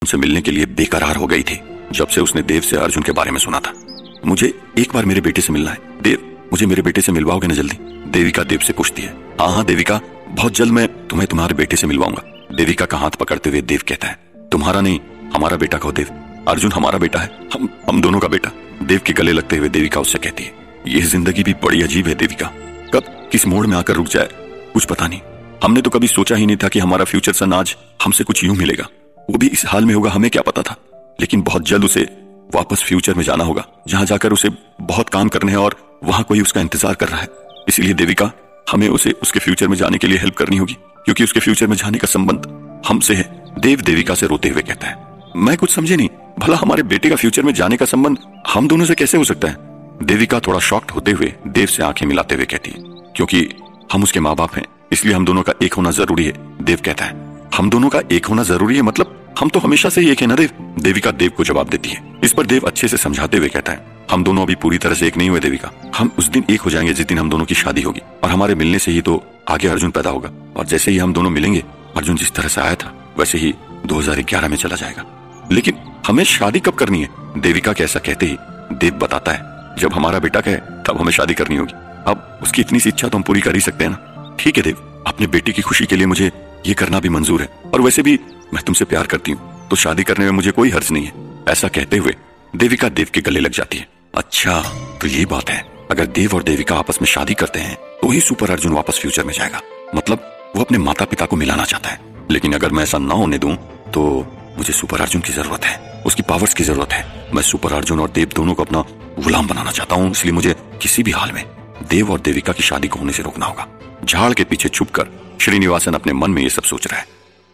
उनसे मिलने के लिए बेकरार हो गई थी जब से उसने देव से अर्जुन के बारे में सुना था। मुझे एक बार मेरे बेटे से मिलना है देव, मुझे मेरे बेटे से मिलवाओगे ना जल्दी? देविका देव से पूछती है। हाँ देविका, बहुत जल्द मैं तुम्हें तुम्हारे बेटे से मिलवाऊंगा। देविका का हाथ पकड़ते हुए देव कहता है, तुम्हारा नहीं हमारा बेटा कहो देव, अर्जुन हमारा बेटा है, हम दोनों का बेटा। देव के गले लगते हुए देविका उससे कहती है, यह जिंदगी भी बड़ी अजीब है देविका, कब किस मोड़ में आकर रुक जाए कुछ पता नहीं। हमने तो कभी सोचा ही नहीं था कि हमारा फ्यूचर सन आज हमसे कुछ यूं मिलेगा, वो भी इस हाल में होगा, हमें क्या पता था। लेकिन बहुत जल्द उसे वापस फ्यूचर में जाना होगा, जहां जाकर उसे बहुत काम करने हैं और वहां कोई उसका इंतजार कर रहा है। इसीलिए देविका, हमें उसे उसके फ्यूचर में जाने के लिए हेल्प करनी होगी, क्योंकि उसके फ्यूचर में जाने का संबंध हमसे है। देव देविका से रोते हुए कहता है, मैं कुछ समझे नहीं, भला हमारे बेटे का फ्यूचर में जाने का संबंध हम दोनों से कैसे हो सकता है? देविका थोड़ा शॉक्ड होते हुए देव से आंखें मिलाते हुए कहती है, क्योंकि हम उसके माँ बाप हैं, इसलिए हम दोनों का एक होना जरूरी है। देव कहता है, हम दोनों का एक होना जरूरी है मतलब हम तो हमेशा से ही एक है ना देव? देविका देव को जवाब देती है। इस पर देव अच्छे से समझाते हुए कहता है, हम दोनों अभी पूरी तरह से एक नहीं हुए देविका, हम उस दिन एक हो जाएंगे जिस दिन हम दोनों की शादी होगी, और हमारे मिलने से ही तो आगे अर्जुन पैदा होगा, और जैसे ही हम दोनों मिलेंगे अर्जुन जिस तरह से आया था वैसे ही 2011 में चला जाएगा। लेकिन हमें शादी कब करनी है? देविका के ऐसा कहते ही देव बताता है, जब हमारा बेटा कहे तब हमें शादी करनी होगी। अब उसकी इतनी सी इच्छा तो हम पूरी कर ही सकते हैं ना। ठीक है देव, अपने बेटे की खुशी के लिए मुझे ये करना भी मंजूर है, और वैसे भी मैं तुमसे प्यार करती हूँ, तो शादी करने में मुझे कोई हर्ज नहीं है। ऐसा कहते हुए देविका देव के गले लग जाती है। अच्छा तो ये बात है, अगर देव और देविका आपस में शादी करते हैं तो ही सुपर अर्जुन वापस फ्यूचर में जाएगा, मतलब वो अपने माता पिता को मिलाना चाहता है। लेकिन अगर मैं ऐसा ना होने दूं तो मुझे सुपर अर्जुन की जरूरत है, उसकी पावर्स की जरूरत है। मैं सुपर अर्जुन और देव दोनों को अपना गुलाम बनाना चाहता हूँ, इसलिए मुझे किसी भी हाल में देव और देविका की शादी को होने से रोकना होगा। झाड़ के पीछे छुपकर श्रीनिवासन अपने मन में ये सब सोच रहा है।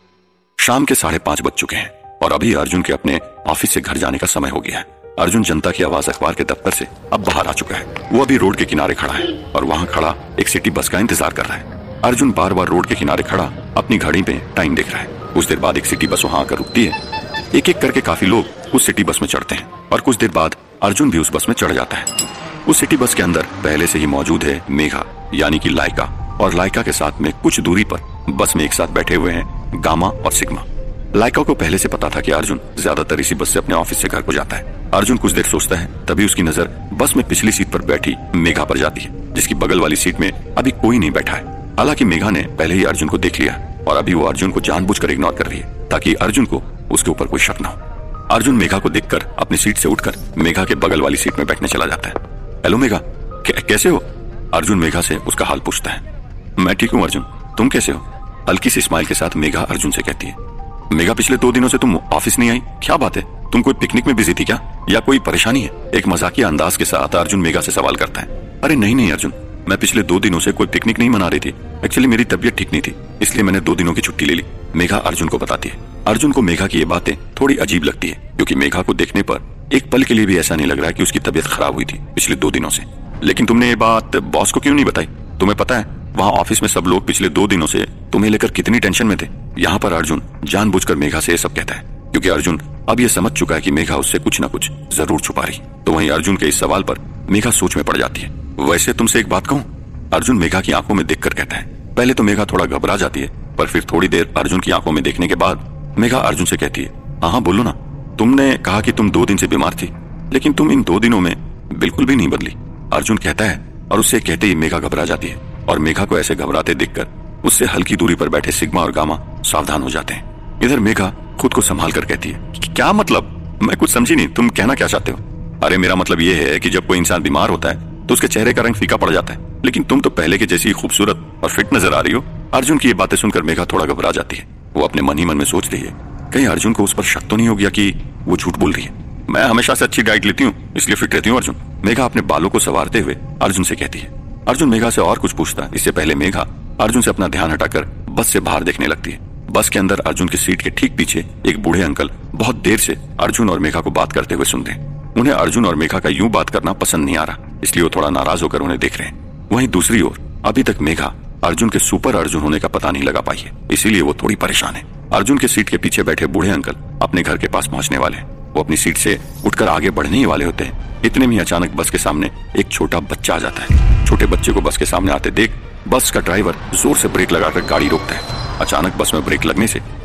शाम के 5:30 बज चुके हैं और अभी अर्जुन के अपने ऑफिस से घर जाने का समय हो गया है। अर्जुन जनता की आवाज अखबार के दफ्तर से अब बाहर आ चुका है। वो अभी रोड के किनारे खड़ा है और वहां खड़ा एक सिटी बस का इंतजार कर रहा है। अर्जुन बार बार रोड के किनारे खड़ा अपनी घड़ी पे टाइम देख रहा है। कुछ देर बाद एक सिटी बस वहां आकर रुकती है। एक एक करके काफी लोग उस सिटी बस में चढ़ते हैं और कुछ देर बाद अर्जुन भी उस बस में चढ़ जाता है। उस सिटी बस के अंदर पहले से ही मौजूद है मेघा यानी कि लाइका, और लाइका के साथ में कुछ दूरी पर बस में एक साथ बैठे हुए हैं गामा और सिग्मा। लाइका को पहले से पता था कि अर्जुन ज्यादातर इसी बस से अपने ऑफिस से घर को जाता है। अर्जुन कुछ देर सोचता है, तभी उसकी नजर बस में पिछली सीट पर बैठी मेघा पर जाती है, जिसकी बगल वाली सीट में अभी कोई नहीं बैठा है। हालांकि मेघा ने पहले ही अर्जुन को देख लिया और अभी वो अर्जुन को जानबूझकर इग्नोर कर रही है ताकि अर्जुन को उसके ऊपर कोई शक न हो। अर्जुन मेघा को देखकर अपनी सीट से उठकर मेघा के बगल वाली सीट में बैठने चला जाता है। हेलो मेघा, कैसे हो? अर्जुन मेघा से उसका हाल पूछता है। मैं ठीक हूँ अर्जुन, तुम कैसे हो? हल्की सी स्माइल के साथ मेघा अर्जुन से कहती है। मेघा, पिछले 2 दिनों से तुम ऑफिस नहीं आई, क्या बात है? तुम कोई पिकनिक में बिजी थी क्या, या कोई परेशानी है? एक मजाकिया अंदाज के साथ अर्जुन मेघा से सवाल करता है। अरे नहीं अर्जुन, मैं पिछले 2 दिनों से कोई पिकनिक नहीं मना रही थी। एक्चुअली मेरी तबीयत ठीक नहीं थी, इसलिए मैंने 2 दिनों की छुट्टी ले ली, मेघा अर्जुन को बताती है। अर्जुन को मेघा की ये बातें थोड़ी अजीब लगती है, क्योंकि मेघा को देखने पर एक पल के लिए भी ऐसा नहीं लग रहा है कि उसकी तबीयत खराब हुई थी पिछले 2 दिनों से। लेकिन तुमने ये बात बॉस को क्यों नहीं बताई? तुम्हें पता है वहाँ ऑफिस में सब लोग पिछले 2 दिनों से तुम्हें लेकर कितनी टेंशन में थे। यहाँ पर अर्जुन जानबूझकर मेघा से ये सब कहता है, क्योंकि अर्जुन अब ये समझ चुका है कि मेघा उससे कुछ न कुछ जरूर छुपा रही। तो वहीं अर्जुन के इस सवाल पर मेघा सोच में पड़ जाती है। वैसे तुमसे एक बात कहूँ? अर्जुन मेघा की आंखों में देखकर कहता है। पहले तो मेघा थोड़ा घबरा जाती है, पर फिर थोड़ी देर अर्जुन की आंखों में देखने के बाद मेघा अर्जुन से कहती है, हाँ बोलो ना। तुमने कहा कि तुम 2 दिन से बीमार थी, लेकिन तुम इन 2 दिनों में बिल्कुल भी नहीं बदली। अर्जुन कहता है और उससे कहते ही मेघा घबरा जाती है, और मेघा को ऐसे घबराते देखकर उससे हल्की दूरी पर बैठे सिग्मा और गामा सावधान हो जाते हैं। इधर मेघा खुद को संभाल कर कहती है, क्या मतलब? मैं कुछ समझी नहीं, तुम कहना क्या चाहते हो? अरे मेरा मतलब ये है कि जब कोई इंसान बीमार होता है तो उसके चेहरे का रंग फीका पड़ जाता है, लेकिन तुम तो पहले के जैसी खूबसूरत और फिट नजर आ रही हो। अर्जुन की ये बातें सुनकर मेघा थोड़ा घबरा जाती है। वो अपने मन ही मन में सोच रही है, कहीं अर्जुन को उस पर शक तो नहीं हो गया कि वो झूठ बोल रही है। मैं हमेशा से अच्छी डाइट लेती हूँ, इसलिए फिट रहती हूँ अर्जुन, मेघा अपने बालों को संवारते हुए अर्जुन से कहती है। अर्जुन मेघा से और कुछ पूछता, इससे पहले मेघा अर्जुन से अपना ध्यान हटाकर बस से बाहर देखने लगती है। बस के अंदर अर्जुन की सीट के ठीक पीछे एक बूढ़े अंकल बहुत देर से अर्जुन और मेघा को बात करते हुए सुन रहे हैं। उन्हें अर्जुन और मेघा का यूं बात करना पसंद नहीं आ रहा, इसलिए वो थोड़ा नाराज होकर उन्हें देख रहे हैं। वहीं दूसरी ओर अभी तक मेघा अर्जुन के सुपर अर्जुन होने का पता नहीं लगा पाई है, इसीलिए वो थोड़ी परेशान है। अर्जुन के सीट के पीछे बैठे बूढ़े अंकल अपने घर के पास पहुंचने वाले हैं। वो अपनी सीट से उठकर आगे बढ़ने ही वाले होते हैं, इतने में अचानक बस के सामने एक छोटा बच्चा आ जाता है। छोटे बच्चे को बस के सामने आते देख बस का ड्राइवर जोर से ब्रेक लगाकर गाड़ी रोकता है। अचानक बस में ब्रेक लगने से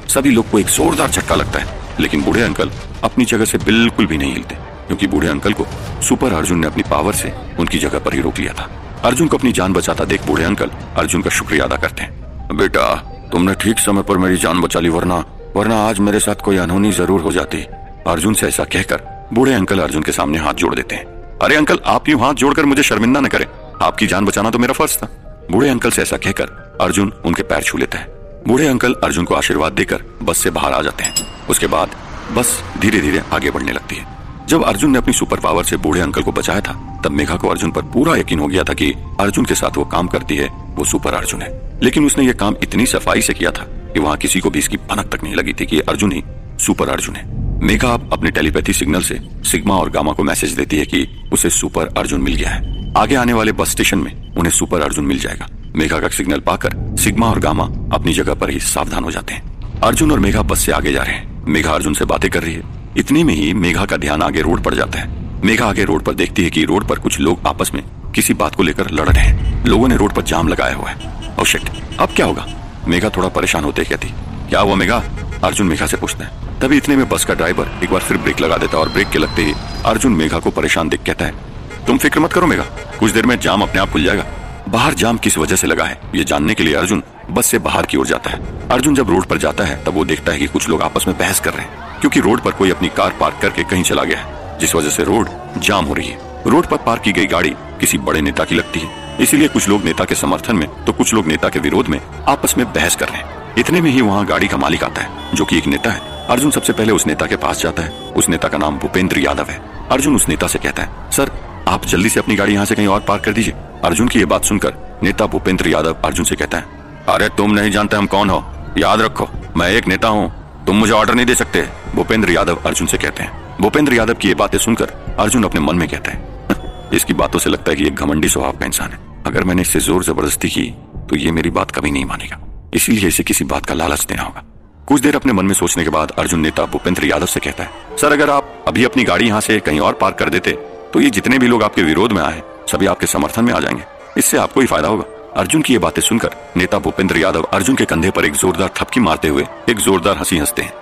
सभी लोग को एक जोरदार झटका लगता है, लेकिन बूढ़े अंकल अपनी जगह से बिल्कुल भी नहीं हिलते, क्योंकि बूढ़े अंकल को सुपर अर्जुन ने अपनी पावर से उनकी जगह पर ही रोक लिया था। अर्जुन को अपनी जान बचाता देख बूढ़े अंकल अर्जुन का शुक्रिया अदा करते हैं। बेटा, तुमने ठीक समय पर मेरी जान बचा ली, वरना आज मेरे साथ कोई अनहोनी जरूर हो जाती। अर्जुन से ऐसा कहकर बूढ़े अंकल अर्जुन के सामने हाथ जोड़ देते हैं। अरे अंकल, आप यूं हाथ जोड़कर मुझे शर्मिंदा न करें, आपकी जान बचाना तो मेरा फर्ज था। बूढ़े अंकल से ऐसा कहकर अर्जुन उनके पैर छू लेता है। बूढ़े अंकल अर्जुन को आशीर्वाद देकर बस से बाहर आ जाते हैं। उसके बाद बस धीरे धीरे आगे बढ़ने लगती है। जब अर्जुन ने अपनी सुपर पावर से बूढ़े अंकल को बचाया था, तब मेघा को अर्जुन पर पूरा यकीन हो गया था कि अर्जुन के साथ वो काम करती है वो सुपर अर्जुन है। लेकिन उसने ये काम इतनी सफाई से किया था कि वहाँ किसी को भी इसकी भनक तक नहीं लगी थी कि अर्जुन ही सुपर अर्जुन है। मेघा अब अपने टेलीपैथी सिग्नल से सिग्मा और गामा को मैसेज देती है कि उसे सुपर अर्जुन मिल गया है। आगे आने वाले बस स्टेशन में उन्हें सुपर अर्जुन मिल जाएगा। मेघा का सिग्नल पाकर सिग्मा और गामा अपनी जगह पर ही सावधान हो जाते हैं। अर्जुन और मेघा बस से आगे जा रहे हैं। मेघा अर्जुन से बातें कर रही है। इतने में ही मेघा का ध्यान आगे रोड पर जाता है। मेघा आगे रोड पर देखती है कि रोड पर कुछ लोग आपस में किसी बात को लेकर लड़ रहे हैं। लोगों ने रोड पर जाम लगाया हुआ है। ओह शिट, अब क्या होगा? मेघा थोड़ा परेशान होते कहती, क्या हुआ मेघा? अर्जुन मेघा से पूछता है। तभी इतने में बस का ड्राइवर एक बार फिर ब्रेक लगा देता है और ब्रेक के लगते ही अर्जुन मेघा को परेशान देख कहता है, तुम फिक्र मत करो मेघा, कुछ देर में जाम अपने आप खुल जाएगा। बाहर जाम किस वजह से लगा है ये जानने के लिए अर्जुन बस से बाहर की ओर जाता है। अर्जुन जब रोड पर जाता है तब वो देखता है कि कुछ लोग आपस में बहस कर रहे हैं, क्योंकि रोड पर कोई अपनी कार पार्क करके कहीं चला गया है, जिस वजह से रोड जाम हो रही है। रोड पर पार्क की गई गाड़ी किसी बड़े नेता की लगती है, इसीलिए कुछ लोग नेता के समर्थन में तो कुछ लोग नेता के विरोध में आपस में बहस कर रहे हैं। इतने में ही वहाँ गाड़ी का मालिक आता है, जो कि एक नेता है। अर्जुन सबसे पहले उस नेता के पास जाता है। उस नेता का नाम भूपेंद्र यादव है। अर्जुन उस नेता से कहता है, सर आप जल्दी से अपनी गाड़ी यहाँ से कहीं और पार्क कर दीजिए। अर्जुन की ये बात सुनकर नेता भूपेंद्र यादव अर्जुन से कहता है, अरे तुम नहीं जानते हम कौन हो, याद रखो मैं एक नेता हूँ, तुम मुझे ऑर्डर नहीं दे सकते। भूपेंद्र यादव अर्जुन से कहते हैं। भूपेंद्र यादव की ये बातें सुनकर अर्जुन अपने मन में कहता है, इसकी बातों से लगता है कि एक घमंडी स्वभाव का इंसान है। अगर मैंने इससे जोर जबरदस्ती की तो ये मेरी बात कभी नहीं मानेगा, इसीलिए इसे किसी बात का लालच देना होगा। कुछ देर अपने मन में सोचने के बाद अर्जुन नेता भूपेंद्र यादव से कहता है, सर अगर आप अभी अपनी गाड़ी यहाँ से कहीं और पार्क कर देते तो ये जितने भी लोग आपके विरोध में आए सभी आपके समर्थन में आ जाएंगे, इससे आपको ही फायदा होगा। अर्जुन की ये बातें सुनकर नेता भूपेंद्र यादव अर्जुन के कंधे पर एक जोरदार थपकी मारते हुए एक जोरदार हंसी हंसते हैं।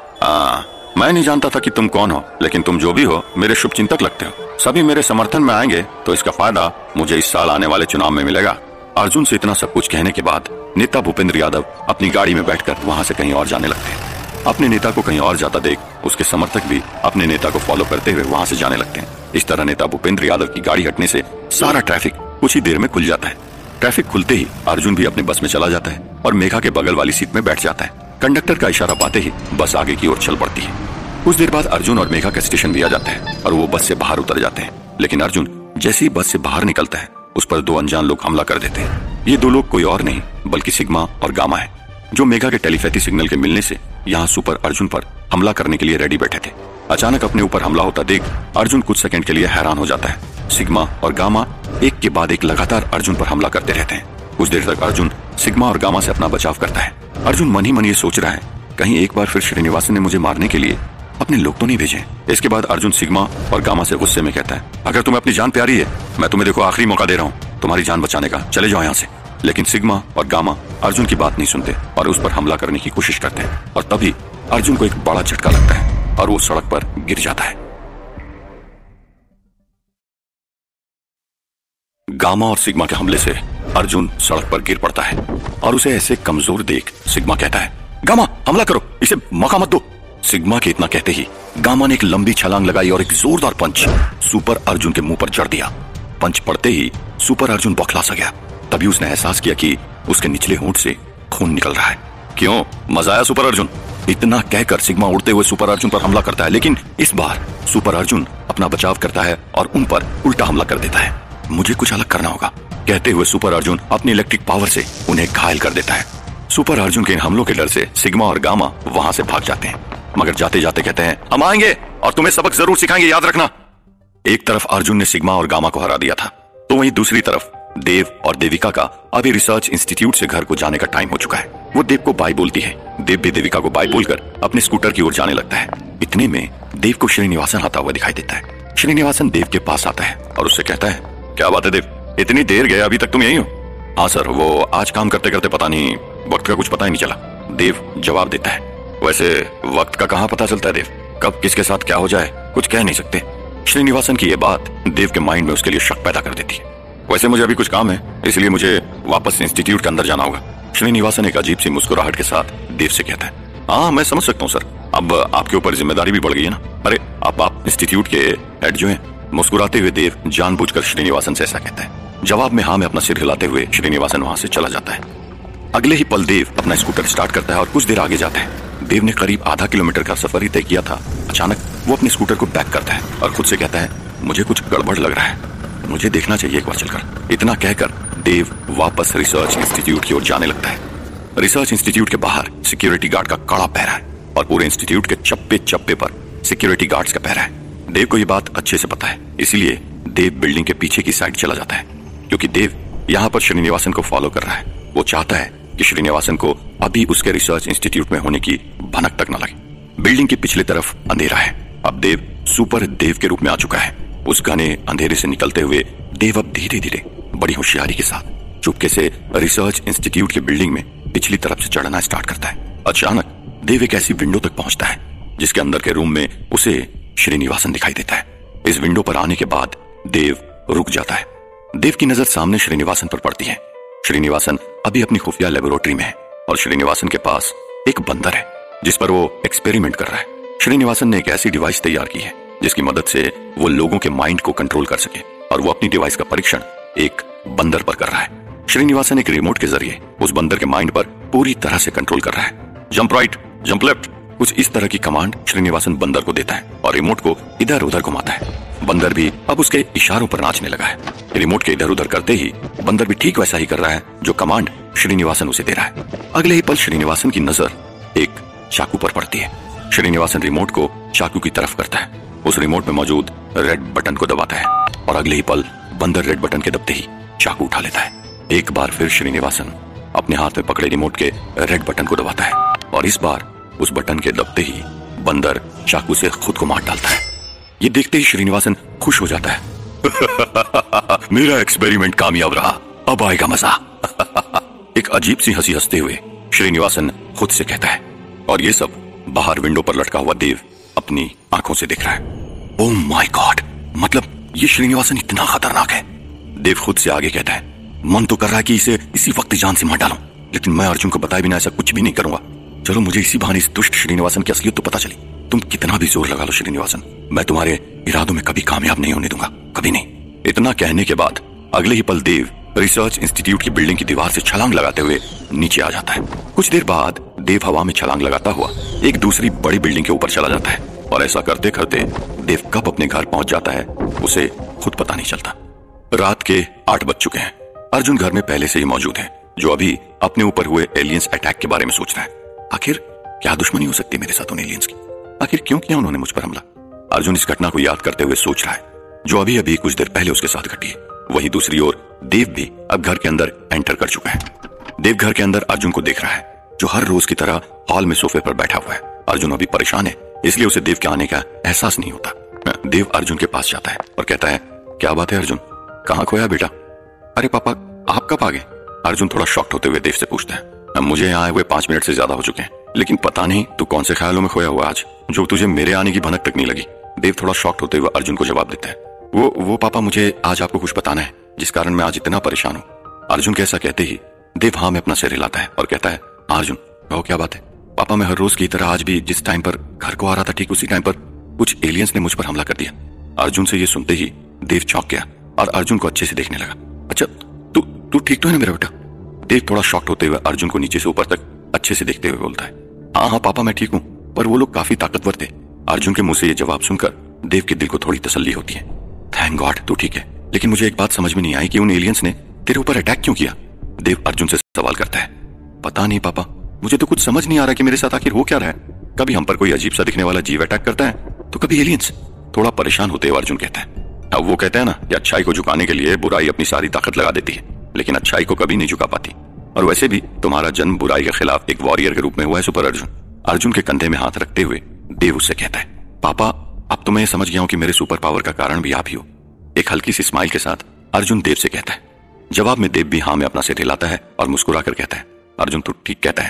मैं नहीं जानता था कि तुम कौन हो, लेकिन तुम जो भी हो मेरे शुभचिंतक लगते हो। सभी मेरे समर्थन में आएंगे तो इसका फायदा मुझे इस साल आने वाले चुनाव में मिलेगा। अर्जुन से इतना सब कुछ कहने के बाद नेता भूपेंद्र यादव अपनी गाड़ी में बैठकर वहां से कहीं और जाने लगते हैं। अपने नेता को कहीं और जाता देख उसके समर्थक भी अपने नेता को फॉलो करते हुए वहां से जाने लगते हैं। इस तरह नेता भूपेंद्र यादव की गाड़ी हटने से सारा ट्रैफिक कुछ ही देर में खुल जाता है। ट्रैफिक खुलते ही अर्जुन भी अपने बस में चला जाता है और मेघा के बगल वाली सीट में बैठ जाता है। कंडक्टर का इशारा पाते ही बस आगे की ओर चल पड़ती है। कुछ देर बाद अर्जुन और मेघा का स्टेशन भी आ जाता है और वो बस से बाहर उतर जाते हैं। लेकिन अर्जुन जैसे ही बस से बाहर निकलता है उस पर दो अनजान लोग हमला कर देते हैं। ये दो लोग कोई और नहीं बल्कि सिग्मा और गामा है, जो मेघा के टेलीपैथी सिग्नल के मिलने से यहाँ सुपर अर्जुन पर हमला करने के लिए रेडी बैठे थे। अचानक अपने ऊपर हमला होता देख अर्जुन कुछ सेकंड के लिए हैरान हो जाता है। सिग्मा और गामा एक के बाद एक लगातार अर्जुन पर हमला करते रहते हैं। कुछ देर तक अर्जुन सिग्मा और गामा से अपना बचाव करता है। अर्जुन मन ही मन ये सोच रहा है, कहीं एक बार फिर श्रीनिवासन ने मुझे मारने के लिए अपने लोग तो नहीं भेजे। इसके बाद अर्जुन सिग्मा और गामा से गुस्से में कहता है, अगर तुम्हें अपनी जान प्यारी है मैं तुम्हें देखो आखिरी मौका दे रहा हूँ तुम्हारी जान बचाने का, चले जाओ यहाँ से। लेकिन सिग्मा और गामा अर्जुन की बात नहीं सुनते और उस पर हमला करने की कोशिश करते हैं। और तभी अर्जुन को एक बड़ा झटका लगता है और वो सड़क पर गिर जाता है। गामा और सिग्मा के हमले से अर्जुन सड़क पर गिर पड़ता है और उसे ऐसे कमजोर देख सिग्मा कहता है, गामा हमला करो, इसे मौका मत दो। सिग्मा के इतना कहते ही गामा ने एक लंबी छलांग लगाई और एक जोरदार पंच सुपर अर्जुन के मुंह पर जड़ दिया। पंच पड़ते ही सुपर अर्जुन बौखला सा गया। तभी उसने एहसास किया कि उसके निचले होंठ से खून निकल रहा है। क्यों, मजा आया सुपर अर्जुन? इतना कहकर सिग्मा उड़ते हुए सुपर अर्जुन पर हमला करता है, लेकिन इस बार सुपर अर्जुन अपना बचाव करता है और उन पर उल्टा हमला कर देता है। मुझे कुछ अलग करना होगा, कहते हुए सुपर अर्जुन अपनी इलेक्ट्रिक पावर से उन्हें घायल कर देता है। सुपर अर्जुन के इन हमलों के डर से सिग्मा और गामा वहां से भाग जाते हैं, मगर जाते जाते कहते हैं, हम आएंगे और तुम्हें सबक जरूर सिखाएंगे, याद रखना। एक तरफ अर्जुन ने सिग्मा और गामा को हरा दिया था, तो वहीं दूसरी तरफ देव और देविका का अभी रिसर्च इंस्टीट्यूट से घर को जाने का टाइम हो चुका है। वो देव को बाय बोलती है। देव भी देविका को बाय बोलकर अपने स्कूटर की ओर जाने लगता है। इतने में देव को श्रीनिवासन आता हुआ दिखाई देता है। श्रीनिवासन देव के पास आता है और उससे कहता है, क्या बात है देव, इतनी देर गए, अभी तक तुम यही हो? हाँ सर, वो आज काम करते करते पता नहीं वक्त का कुछ पता ही नहीं चला, देव जवाब देता है। वैसे वक्त का कहाँ पता चलता है देव, कब किसके साथ क्या हो जाए कुछ कह नहीं सकते। श्रीनिवासन की ये बात देव के माइंड में उसके लिए शक पैदा कर देती है। वैसे मुझे अभी कुछ काम है, इसलिए मुझे वापस इंस्टीट्यूट के अंदर जाना होगा। श्रीनिवासन एक अजीब सी मुस्कुराहट के साथ देव से कहता है, हाँ मैं समझ सकता हूँ सर, अब आपके ऊपर जिम्मेदारी भी बढ़ गई है ना। अरे आप इंस्टीट्यूट के हेड जो हैं। मुस्कुराते हुए देव जानबूझकर श्रीनिवासन से ऐसा कहता है। जवाब में हाँ में अपना सिर हिलाते हुए श्रीनिवासन वहां से चला जाता है। अगले ही पल देव अपना स्कूटर स्टार्ट करता है और कुछ देर आगे जाता है। देव ने करीब आधा किलोमीटर का सफर ही तय किया था। अचानक वो अपने स्कूटर को बैक करता है और खुद से कहता है, मुझे कुछ गड़बड़ लग रहा है, मुझे देखना चाहिए एक बार चलकर। इतना कहकर देव वापस रिसर्च इंस्टीट्यूट की ओर जाने लगता है। रिसर्च इंस्टीट्यूट के बाहर सिक्योरिटी गार्ड का कड़ा पहरा है और पूरे इंस्टीट्यूट के चप्पे चप्पे पर सिक्योरिटी गार्ड्स का पहरा है। देव को ये बात अच्छे से पता है, इसीलिए देव बिल्डिंग के पीछे की साइड चला जाता है, क्योंकि देव यहाँ पर श्रीनिवासन को फॉलो कर रहा है। वो चाहता है कि श्रीनिवासन को अभी उसके रिसर्च इंस्टीट्यूट में होने की भनक तक न लगे। बिल्डिंग के पिछले तरफ अंधेरा है। अब देव सुपर देव के रूप में आ चुका है। उस घने अंधेरे से निकलते हुए देव अब धीरे धीरे बड़ी होशियारी के साथ चुपके से रिसर्च इंस्टीट्यूट की बिल्डिंग में पिछली तरफ से चढ़ना स्टार्ट करता है। अचानक देव एक ऐसी विंडो तक पहुंचता है जिसके अंदर के रूम में उसे श्रीनिवासन दिखाई देता है। इस विंडो पर आने के बाद देव रुक जाता है। देव की नजर सामने श्रीनिवासन पर पड़ती है। श्रीनिवासन अभी अपनी खुफिया लेबोरेटरी में है और श्रीनिवासन के पास एक बंदर है जिस पर वो एक्सपेरिमेंट कर रहा है। श्रीनिवासन ने एक ऐसी डिवाइस तैयार की है जिसकी मदद से वो लोगों के माइंड को कंट्रोल कर सके और वो अपनी डिवाइस का परीक्षण एक बंदर पर कर रहा है। श्रीनिवासन एक रिमोट के जरिए उस बंदर के माइंड पर पूरी तरह से कंट्रोल कर रहा है। जंप राइट, जंप लेफ्ट, कुछ इस तरह की कमांड श्रीनिवासन बंदर को देता है और रिमोट को इधर उधर घुमाता है। बंदर भी अब उसके इशारों पर नाचने लगा है। रिमोट के इधर उधर करते ही बंदर भी ठीक वैसा ही कर रहा है जो कमांड श्रीनिवासन उसे दे रहा है। अगले ही पल श्रीनिवासन की नजर एक चाकू पर पड़ती है। श्रीनिवासन रिमोट को चाकू की तरफ करता है। उस रिमोट में मौजूद रेड बटन को दबाता है और अगले ही पल बंदर रेड बटन के दबते ही चाकू उठा लेता है। एक बार फिर श्रीनिवासन अपने हाथ में पकड़े रिमोट के रेड बटन को दबाता है और इस बार उस बटन के दबते ही बंदर चाकू से खुद को मार डालता है। ये देखते ही श्रीनिवासन खुश हो जाता है। मेरा एक्सपेरिमेंट कामयाब रहा, अब आएगा मजा। एक अजीब सी हंसी हंसते हुए श्रीनिवासन खुद से कहता है और ये सब बाहर विंडो पर लटका हुआ देव अपनी आंखों से देख रहा है। ओह माय गॉड, मतलब ये श्रीनिवासन इतना खतरनाक है। देव खुद से आगे कहता है, मन तो कर रहा है कि इसे इसी वक्त जान से मार डालूं, लेकिन मैं अर्जुन को बताए बिना ऐसा कुछ भी नहीं करूंगा। चलो मुझे इसी बहाने इस दुष्ट श्रीनिवासन की असलियत तो पता चली। तुम कितना भी जोर लगा लो श्रीनिवासन, मैं तुम्हारे इरादों में कभी कामयाब नहीं होने दूंगा, कभी नहीं। इतना कहने के बाद अगले ही पल देव रिसर्च इंस्टीट्यूट की बिल्डिंग की दीवार से छलांग लगाते हुए नीचे आ जाता है। कुछ देर बाद देव हवा में छलांग लगाता हुआ एक दूसरी बड़ी बिल्डिंग के ऊपर चला जाता है और ऐसा करते करते देव कब अपने घर पहुंच जाता है उसे खुद पता नहीं चलता। रात के 8 बज चुके हैं। अर्जुन घर में पहले से ही मौजूद है, जो अभी अपने ऊपर हुए एलियंस अटैक के बारे में सोच रहा है। आखिर क्या दुश्मनी हो सकती है मेरे साथ उन एलियंस की? आखिर क्यों किया उन्होंने मुझ पर हमला? अर्जुन इस घटना को याद करते हुए सोच रहा है जो अभी अभी कुछ देर पहले उसके साथ घटी है। वहीं दूसरी ओर देव भी अब घर के अंदर एंटर कर चुका है। देव घर के अंदर अर्जुन को देख रहा है जो हर रोज की तरह हॉल में सोफे पर बैठा हुआ है। अर्जुन अभी परेशान है, इसलिए उसे देव के आने का एहसास नहीं होता। देव अर्जुन के पास जाता है और कहता है, क्या बात है अर्जुन, कहाँ खोया बेटा? अरे पापा, आप कब आ गए? अर्जुन थोड़ा शॉक्ड होते हुए देव से पूछता है। मुझे यहाँ आए हुए 5 मिनट से ज्यादा हो चुके हैं, लेकिन पता नहीं तू कौन से ख्यालों में खोया हुआ आज, जो तुझे मेरे आने की भनक तक नहीं लगी। देव थोड़ा शॉक्ड होते हुए अर्जुन को जवाब देता है, वो पापा, मुझे आज आपको कुछ बताना है जिस कारण मैं आज इतना परेशान हूँ। अर्जुन के ऐसा कहते ही देव हाँ में अपना सिर हिलाता है और कहता है, अर्जुन कहो क्या बात है? पापा, मैं हर रोज की तरह आज भी जिस टाइम पर घर को आ रहा था ठीक उसी टाइम पर कुछ एलियंस ने मुझ पर हमला कर दिया। अर्जुन से ये सुनते ही देव चौंक गया और अर्जुन को अच्छे से देखने लगा। अच्छा, तू ठीक तो है ना मेरा बेटा? देव थोड़ा शॉक्ड होते हुए अर्जुन को नीचे से ऊपर तक अच्छे से देखते हुए बोलता है, हाँ पापा मैं ठीक हूँ, पर वो लोग काफी ताकतवर थे। अर्जुन के मुंह से ये जवाब सुनकर देव के दिल को थोड़ी तसल्ली होती है। थैंक गॉड तू ठीक है, लेकिन मुझे एक बात समझ में नहीं आई कि उन एलियंस ने तेरे ऊपर अटैक क्यों किया? देव अर्जुन से सवाल करता है। पता नहीं पापा, मुझे तो कुछ समझ नहीं आ रहा कि मेरे साथ आखिर हो क्या रहा है। कभी हम पर कोई अजीब सा दिखने वाला जीव अटैक करता है तो कभी एलियंस। थोड़ा परेशान होते हुए अर्जुन कहता है, अब वो कहते हैं ना कि अच्छाई को झुकाने के लिए बुराई अपनी सारी ताकत लगा देती है, लेकिन अच्छाई को कभी नहीं झुका पाती। और वैसे भी तुम्हारा जन्म बुराई के खिलाफ एक वॉरियर के रूप में हुआ है सुपर अर्जुन। अर्जुन के कंधे में हाथ रखते हुए देव उससे कहता है, पापा अब तो मैं समझ गया हूं कि मेरे सुपर पावर का कारण भी आप ही हो। एक हल्की सी स्माइल के साथ अर्जुन देव से कहता है। जवाब में देव भी हाँ में अपना सिर हिलाता है और मुस्कुरा कर कहता है, अर्जुन तू ठीक कहता है,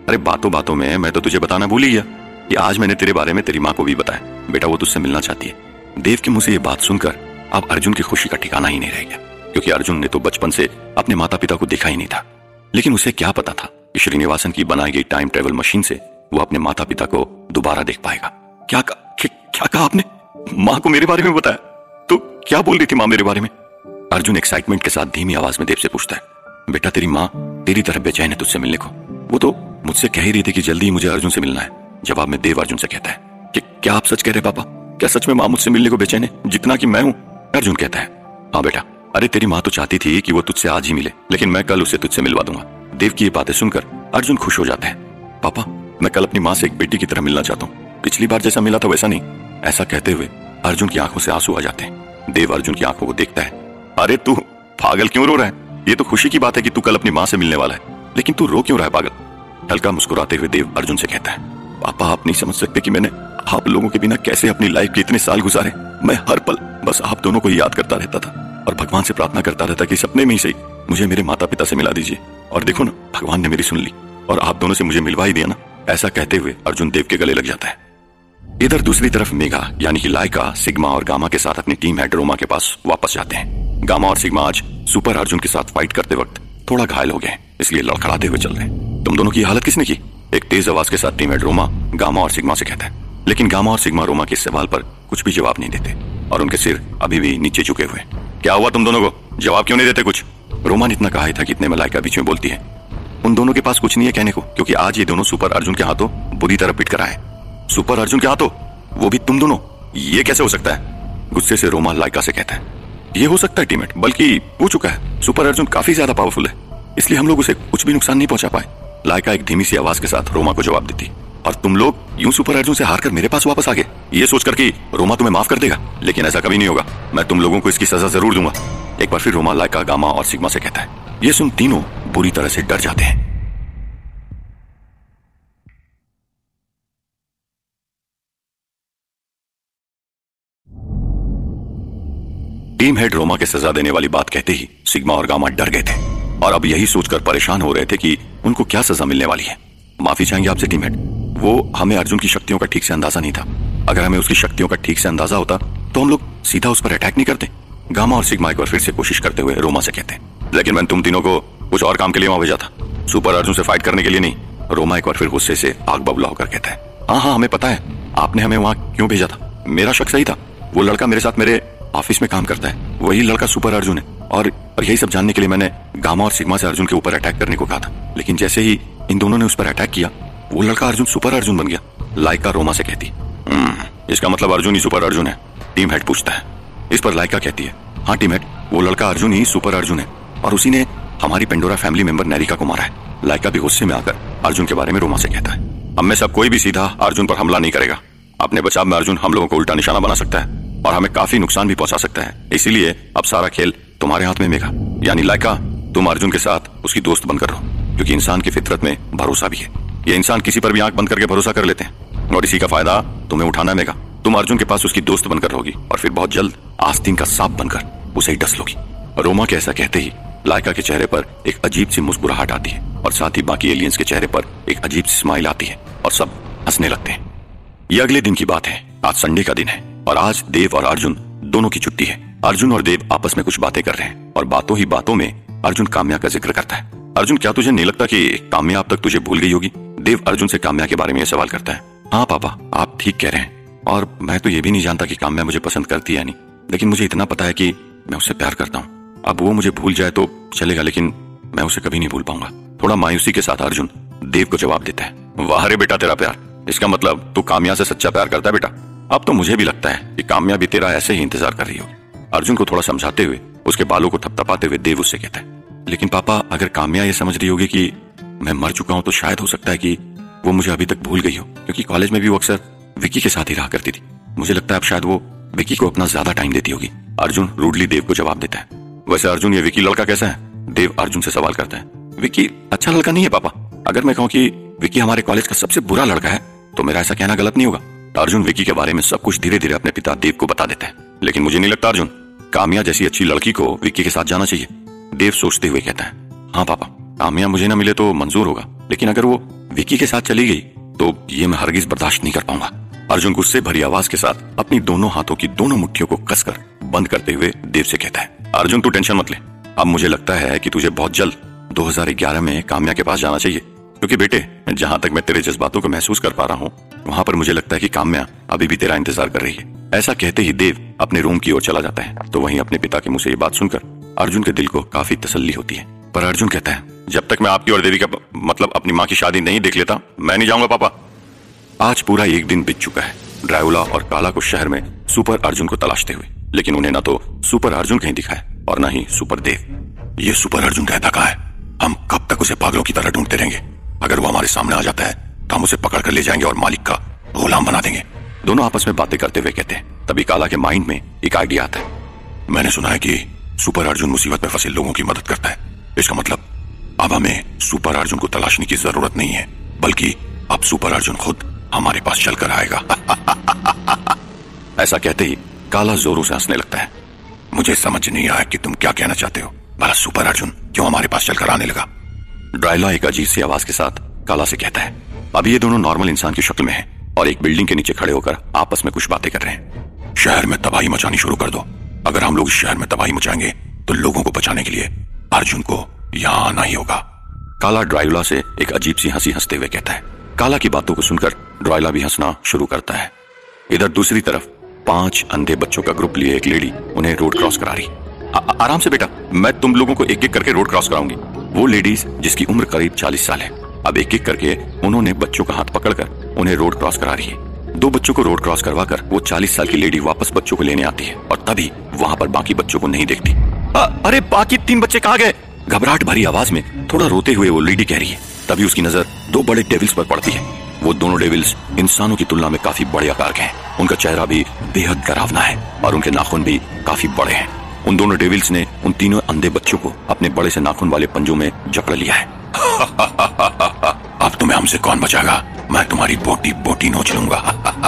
अरे बातों बातों में मैं तो तुझे बताना भूल ही गया कि आज मैंने तेरे बारे में तेरी माँ को भी बताया। बेटा वो तुझसे मिलना चाहती है। देव के मुंह से ये बात सुनकर अब अर्जुन की खुशी का ठिकाना ही नहीं रह गया, क्योंकि अर्जुन ने तो बचपन से अपने माता पिता को देखा ही नहीं था। लेकिन उसे क्या पता था कि श्रीनिवासन की बनाई गई टाइम ट्रेवल मशीन से वो अपने माता पिता को दोबारा देख पाएगा। क्या कहा आपने? माँ को मेरे बारे में बताया? तो क्या बोल रही थी माँ मेरे बारे में? अर्जुन एक्साइटमेंट के साथ धीमी आवाज में देव से पूछता है। बेटा तेरी माँ तेरी तरफ बेचैन है तुझसे मिलने को। वो तो मुझसे कह ही रही थी कि जल्दी ही मुझे अर्जुन से मिलना है। जवाब में देव अर्जुन से कहता है कि क्या आप सच कह रहे पापा? क्या सच में माँ मुझसे मिलने को बेचैन है जितना कि मैं हूँ? अर्जुन कहता है हाँ बेटा, अरे तेरी माँ तो चाहती थी कि वो तुझसे आज ही मिले, लेकिन मैं कल उसे तुझसे मिलवा दूंगा। देव की ये बातें सुनकर अर्जुन खुश हो जाता है। पापा मैं कल अपनी माँ से एक बेटी की तरह मिलना चाहता हूँ, पिछली बार जैसा मिला था वैसा नहीं। ऐसा कहते हुए अर्जुन की आंखों से आंसू आ जाते हैं। देव अर्जुन की आंखों को देखता है। अरे तू पागल क्यों रो रहा है? ये तो खुशी की बात है कि तू कल अपनी माँ से मिलने वाला है, लेकिन तू रो क्यों रहा है पागल? हल्का मुस्कुराते हुए देव अर्जुन से कहता है पापा आप नहीं समझ सकते कि मैंने आप लोगों के बिना कैसे अपनी लाइफ के इतने साल गुजारे। मैं हर पल बस आप दोनों को याद करता रहता था और भगवान से प्रार्थना करता रहता कि सपने में ही सही मुझे मेरे माता पिता से मिला दीजिए। और देखो ना, भगवान ने मेरी सुन ली और आप दोनों से मुझे मिलवा ही दिया ना। ऐसा कहते हुए अर्जुन देव के गले लग जाता है। इधर दूसरी तरफ मेघा यानी कि लाइका सिग्मा और गामा के साथ अपनी टीम हेड रोमा के पास वापस जाते हैं। गामा और सिग्मा आज सुपर अर्जुन के साथ फाइट करते वक्त थोड़ा घायल हो गए, इसलिए लड़खड़ाते हुए चल रहे हैं। तुम दोनों की हालत किसने की? एक तेज आवाज के साथ टीम हेड रोमा गामा और सिग्मा से कहता है। लेकिन गामा और सिग्मा रोमा के इस सवाल पर कुछ भी जवाब नहीं देते और उनके सिर अभी भी नीचे झुके हुए। क्या हुआ तुम दोनों को? जवाब क्यों नहीं देते कुछ? रोमा ने इतना कहा ही था कि इतने में लाइका बीच में बोलती है। उन दोनों के पास कुछ नहीं है कहने को, क्योंकि आज ये दोनों सुपर अर्जुन के हाथों बुरी तरह पिट कर आए। सुपर अर्जुन के हाथों? वो भी तुम दोनों? ये कैसे हो सकता है? गुस्से से रोमा लाइका से कहता है। ये हो सकता है टीममेट, बल्कि हो चुका है। सुपर अर्जुन काफी ज्यादा पावरफुल है, इसलिए हम लोग उसे कुछ भी नुकसान नहीं पहुंचा पाए। लाइका एक धीमी सी आवाज के साथ रोमा को जवाब देती। और तुम लोग यूं सुपर अर्जुन से हारकर मेरे पास वापस आ गए, ये सोचकर कि रोमा तुम्हें माफ कर देगा, लेकिन ऐसा कभी नहीं होगा। मैं तुम लोगों को इसकी सजा जरूर दूंगा। एक बार फिर रोमा लाइका गामा और सिग्मा से कहता है। ये सुन तीनों बुरी तरह से डर जाते हैं। टीम हेड रोमा के सजा देने वाली बात कहते ही सिग्मा और गामा डर गए थे और अब यही सोचकर परेशान हो रहे थे कि उनको क्या सजा मिलने वाली है। माफी चाहेंगे आपसे टीम हेड, वो हमें अर्जुन की शक्तियों का ठीक से अंदाजा नहीं था। अगर हमें उसकी शक्तियों का ठीक से अंदाजा होता तो हम लोग सीधा उस पर अटैक नहीं करते। गामा और सिग्मा एक बार फिर से कोशिश करते हुए रोमा से कहते हैं। लेकिन मैंने तुम तीनों को कुछ और काम के लिए वहां भेजा था, सुपर अर्जुन से फाइट करने के लिए नहीं। रोमा एक बार फिर गुस्से से आग बबूला होकर कहता है। हाँ हमें पता है आपने हमें वहां क्यों भेजा था। मेरा शक सही था, वो लड़का मेरे साथ मेरे ऑफिस में काम करता है, वही लड़का सुपर अर्जुन है। और यही सब जानने के लिए मैंने गामा और सिग्मा से अर्जुन के ऊपर अटैक करने को कहा था, लेकिन जैसे ही इन दोनों ने उस पर अटैक किया वो लड़का अर्जुन सुपर अर्जुन बन गया। लाइका रोमा से कहती। इसका मतलब अर्जुन ही सुपर अर्जुन है? टीम हेड पूछता है। इस पर लाइका कहती है हाँ टीम हेड, वो लड़का अर्जुन ही सुपर अर्जुन है और उसी ने हमारी पेंडोरा फैमिली मेंबर नेरिका को मारा है। लाइका भी गुस्से में आकर अर्जुन के बारे में रोमा से कहता है। हम में सब कोई भी सीधा अर्जुन पर हमला नहीं करेगा। अपने बचाव में अर्जुन हम लोगों को उल्टा निशाना बना सकता है और हमें काफी नुकसान भी पहुंचा सकता है, इसीलिए अब सारा खेल तुम्हारे हाथ में मेघा यानी लाइका। तुम अर्जुन के साथ उसकी दोस्त बनकर रहो, क्योंकि इंसान की फितरत में भरोसा भी है। ये इंसान किसी पर भी आंख बंद करके भरोसा कर लेते हैं और इसी का फायदा तुम्हें उठाना मेघा। तुम अर्जुन के पास उसकी दोस्त बनकर रहोगी और फिर बहुत जल्द आस्तीन का सांप बनकर उसे ही डस लोगी। रोमा के ऐसा कहते ही लाइका के चेहरे पर एक अजीब सी मुस्कुराहट आती है और साथ ही बाकी एलियंस के चेहरे पर एक अजीब सी स्माइल आती है और सब हंसने लगते हैं। ये अगले दिन की बात है। आज संडे का दिन है और आज देव और अर्जुन दोनों की छुट्टी है। अर्जुन और देव आपस में कुछ बातें कर रहे हैं और बातों ही बातों में अर्जुन काम्या का जिक्र करता है। अर्जुन क्या तुझे नहीं लगता कि काम्या अब तक तुझे भूल गई होगी? देव अर्जुन से काम्या के बारे में सवाल करता है। हाँ पापा आप ठीक कह रहे हैं, और मैं तो ये भी नहीं जानता कि काम्या मुझे पसंद करती है नहीं, लेकिन मुझे इतना पता है कि मैं उससे प्यार करता हूँ। अब वो मुझे भूल जाए तो चलेगा, लेकिन मैं उसे कभी नहीं भूल पाऊंगा। थोड़ा मायूसी के साथ अर्जुन देव को जवाब देता है। वाह रे बेटा तेरा प्यार, इसका मतलब तू काम्या से सच्चा प्यार करता है बेटा। अब तो मुझे भी लगता है कि काम्या भी तेरा ऐसे ही इंतजार कर रही हो। अर्जुन को थोड़ा समझाते हुए उसके बालों को थपथपाते हुए देव उससे कहता है। लेकिन पापा अगर काम्या ये समझ रही होगी कि मैं मर चुका हूं तो शायद हो सकता है कि वो मुझे अभी तक भूल गई हो, क्योंकि कॉलेज में भी वो अक्सर विकी के साथ ही रहा करती थी। मुझे लगता है अब शायद वो विकी को अपना ज्यादा टाइम देती होगी। अर्जुन रूडली देव को जवाब देता है। वैसे अर्जुन ये विकी लड़का कैसा है? देव अर्जुन से सवाल करता है। विकी अच्छा लड़का नहीं है पापा। अगर मैं कहूँ कि विकी हमारे कॉलेज का सबसे बुरा लड़का है तो मेरा ऐसा कहना गलत नहीं होगा। अर्जुन विकी के बारे में सब कुछ धीरे धीरे अपने पिता देव को बता देता है। लेकिन मुझे नहीं लगता अर्जुन, काम्या जैसी अच्छी लड़की को विक्की के साथ जाना चाहिए। देव सोचते हुए कहता है। हाँ पापा, काम्या मुझे ना मिले तो मंजूर होगा, लेकिन अगर वो विक्की के साथ चली गई तो ये मैं हरगिज बर्दाश्त नहीं कर पाऊंगा। अर्जुन गुस्से भरी आवाज के साथ अपनी दोनों हाथों की दोनों मुट्ठियों को कसकर बंद करते हुए देव से कहता है, अर्जुन तू टेंशन मत ले। अब मुझे लगता है कि तुझे बहुत जल्द 2011 में काम्या के पास जाना चाहिए, क्योंकि बेटे जहां तक मैं तेरे जज्बातों को महसूस कर पा रहा हूँ वहां पर मुझे लगता है कि काम्या अभी भी तेरा इंतजार कर रही है। ऐसा कहते ही देव अपने रूम की ओर चला जाता है। तो वहीं अपने पिता के मुंह से ये बात सुनकर अर्जुन के दिल को काफी तसल्ली होती है। पर अर्जुन कहता है, जब तक मैं आपकी और देवी का मतलब अपनी माँ की शादी नहीं देख लेता मैं नहीं जाऊंगा पापा। आज पूरा एक दिन बीत चुका है ड्रायोला और काला को शहर में सुपर अर्जुन को तलाशते हुए, लेकिन उन्हें ना तो सुपर अर्जुन कहीं दिखा है और ना ही सुपर देव। ये सुपर अर्जुन रहता कहाँ है? हम कब तक उसे पागलों की तरह ढूंढते रहेंगे? अगर वो हमारे सामने आ जाता है तो हम उसे पकड़ कर ले जाएंगे और मालिक का गुलाम बना देंगे। दोनों आपस में बातें करते हुए कहते हैं। तभी काला के माइंड में एक आइडिया आता है। मैंने सुना है कि सुपर अर्जुन मुसीबत में फंसे लोगों की मदद करता है। इसका मतलब अब हमें सुपर अर्जुन को तलाशने की जरूरत नहीं है, बल्कि अब सुपर अर्जुन खुद हमारे पास चलकर आएगा। ऐसा कहते ही काला जोरों से हंसने लगता है। मुझे समझ नहीं आया कि तुम क्या कहना चाहते हो। भला सुपर अर्जुन क्यों हमारे पास चलकर आने लगा? ड्रायोला एक अजीब सी आवाज के साथ काला से कहता है। अभी ये दोनों नॉर्मल इंसान की शक्ल में हैं और एक बिल्डिंग के नीचे खड़े होकर आपस में कुछ बातें कर रहे हैं। शहर में तबाही मचानी शुरू कर दो। अगर हम लोग इस शहर में तबाही मचाएंगे तो लोगों को बचाने के लिए अर्जुन को यहाँ आना ही होगा। काला ड्रायोला से एक अजीब सी हंसी हंसते हुए कहता है। काला की बातों को सुनकर ड्रायोला भी हंसना शुरू करता है। इधर दूसरी तरफ 5 अंधे बच्चों का ग्रुप लिए एक लेडी उन्हें रोड क्रॉस करा रही। आराम से बेटा, मैं तुम लोगों को एक एक करके रोड क्रॉस कराऊंगी। वो लेडीज जिसकी उम्र करीब 40 साल है, अब एक एक करके उन्होंने बच्चों का हाथ पकड़कर उन्हें रोड क्रॉस करा रही है। 2 बच्चों को रोड क्रॉस करवाकर वो 40 साल की लेडी वापस बच्चों को लेने आती है और तभी वहां पर बाकी बच्चों को नहीं देखती। अरे बाकी 3 बच्चे कहाँ गए? घबराहट भरी आवाज में थोड़ा रोते हुए वो लेडी कह रही है। तभी उसकी नजर 2 बड़े डेविल्स पर पड़ती है। वो दोनों डेविल्स इंसानों की तुलना में काफी बड़े आकार के हैं। उनका चेहरा भी बेहद डरावना है और उनके नाखून भी काफी बड़े हैं। उन दोनों डेविल्स ने उन तीनों अंधे बच्चों को अपने बड़े से नाखून वाले पंजों में जकड़ लिया है। अब तुम्हें हमसे कौन बचाएगा? मैं तुम्हारी बोटी बोटी नोच लूंगा।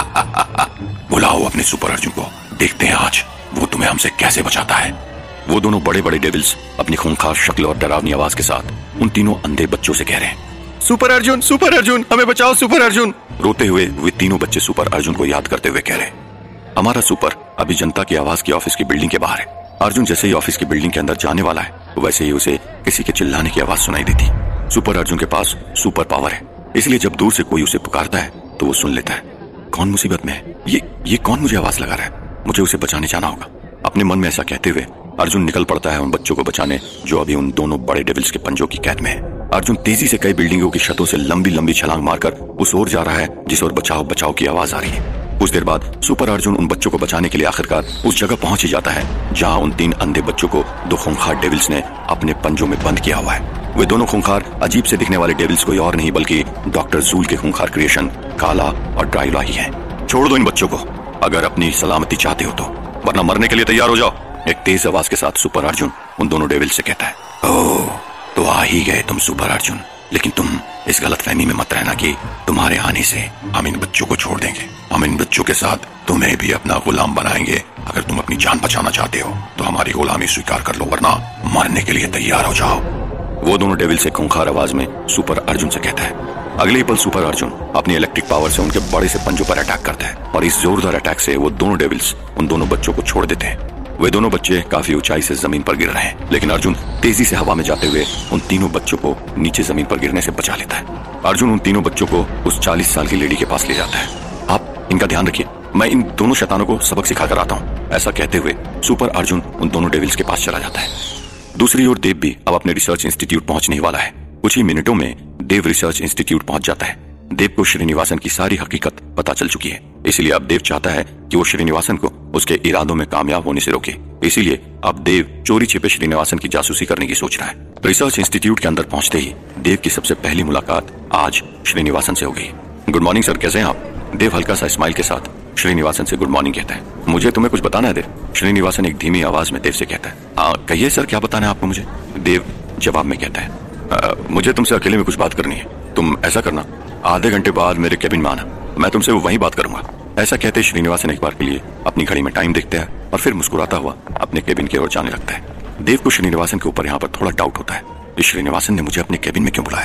बुलाओ अपने सुपर अर्जुन को, देखते हैं आज वो तुम्हें हमसे कैसे बचाता है। वो दोनों बड़े बड़े डेविल्स अपनी खूंखार शक्ल और डरावनी आवाज के साथ उन तीनों अंधे बच्चों से कह रहे हैं, सुपर अर्जुन हमें बचाओ सुपर अर्जुन। रोते हुए वे तीनों बच्चे सुपर अर्जुन को याद करते हुए कह रहे हैं, हमारा सुपर अभी जनता की आवाज की ऑफिस की बिल्डिंग के बाहर है। अर्जुन जैसे ही ऑफिस की बिल्डिंग के अंदर जाने वाला है वैसे ही उसे किसी के चिल्लाने की आवाज सुनाई देती। सुपर अर्जुन के पास सुपर पावर है, इसलिए जब दूर से कोई उसे पुकारता है तो वो सुन लेता है। कौन मुसीबत में है? ये कौन मुझे आवाज लगा रहा है? मुझे उसे बचाने जाना होगा। अपने मन में ऐसा कहते हुए अर्जुन निकल पड़ता है उन बच्चों को बचाने जो अभी उन दोनों बड़े डेविल्स के पंजों की कैद में है। अर्जुन तेजी से कई बिल्डिंगों की छतों से लंबी लंबी छलांग मारकर उस ओर जा रहा है जिस ओर बचाओ बचाओ की आवाज आ रही है। कुछ देर बाद सुपर अर्जुन उन बच्चों को बचाने के लिए आखिरकार उस जगह पहुंच ही जाता है जहां उन 3 अंधे बच्चों को 2 खूंखार डेविल्स ने अपने पंजों में बंद किया हुआ है। वे दोनों खूंखार अजीब से दिखने वाले डेविल्स कोई और नहीं बल्कि डॉक्टर जूल के खूंखार क्रिएशन काला और ड्रायोला ही हैं। छोड़ दो इन बच्चों को अगर अपनी सलामती चाहते हो तो, वरना मरने के लिए तैयार हो जाओ। एक तेज आवाज के साथ सुपर अर्जुन उन दोनों डेविल्स से कहता है। ओह, तो आ ही गए तुम सुपर अर्जुन, लेकिन तुम इस गलतफहमी में मत रहना कि तुम्हारे आने से हम इन बच्चों को छोड़ देंगे। हम इन बच्चों के साथ तुम्हें भी अपना गुलाम बनाएंगे। अगर तुम अपनी जान बचाना चाहते हो तो हमारी गुलामी स्वीकार कर लो, वरना मरने के लिए तैयार हो जाओ। वो दोनों डेविल से खूंखार आवाज में सुपर अर्जुन से कहता है। अगले ही पल सुपर अर्जुन अपनी इलेक्ट्रिक पावर से उनके बड़े से पंजों पर अटैक करता है और इस जोरदार अटैक से वो दोनों डेविल्स उन दोनों बच्चों को छोड़ देते हैं। वे दोनों बच्चे काफी ऊंचाई से जमीन पर गिर रहे हैं, लेकिन अर्जुन तेजी से हवा में जाते हुए उन तीनों बच्चों को नीचे जमीन पर गिरने से बचा लेता है। अर्जुन उन तीनों बच्चों को उस 40 साल की लेडी के पास ले जाता है। आप इनका ध्यान रखिए, मैं इन दोनों शैतानों को सबक सिखा कर आता हूँ। ऐसा कहते हुए सुपर अर्जुन उन दोनों डेविल्स के पास चला जाता है। दूसरी ओर देव भी अब अपने रिसर्च इंस्टीट्यूट पहुंचने ही वाला है। कुछ ही मिनटों में देव रिसर्च इंस्टीट्यूट पहुंच जाता है। देव को श्रीनिवासन की सारी हकीकत पता चल चुकी है, इसलिए अब देव चाहता है कि वो श्रीनिवासन को उसके इरादों में कामयाब होने से रोके। इसीलिए अब देव चोरी छिपे श्रीनिवासन की जासूसी करने की सोच रहा है। रिसर्च इंस्टीट्यूट के अंदर पहुंचते ही देव की सबसे पहली मुलाकात आज श्रीनिवासन से हो गई। गुड मॉर्निंग सर, कैसे हैं आप? देव हल्का सा स्माइल के साथ श्रीनिवासन से गुड मॉर्निंग कहता है। मुझे तुम्हें कुछ बताना है देव, श्रीनिवासन एक धीमी आवाज में देव से कहता है। कहिए सर, क्या बताना है आपको मुझे? देव जवाब में कहता है, मुझे तुमसे अकेले में कुछ बात करनी है। तुम ऐसा करना, आधे घंटे बाद मेरे केबिन में आना, मैं तुमसे वहीं बात करूंगा। ऐसा कहते श्रीनिवासन एक बार के लिए अपनी घड़ी में टाइम देखता है और फिर मुस्कुराता हुआ अपने केबिन की ओर जाने लगता है। देव को श्रीनिवासन के ऊपर यहाँ पर थोड़ा डाउट होता है कि श्रीनिवासन ने मुझे अपने केबिन में क्यों बुलाया।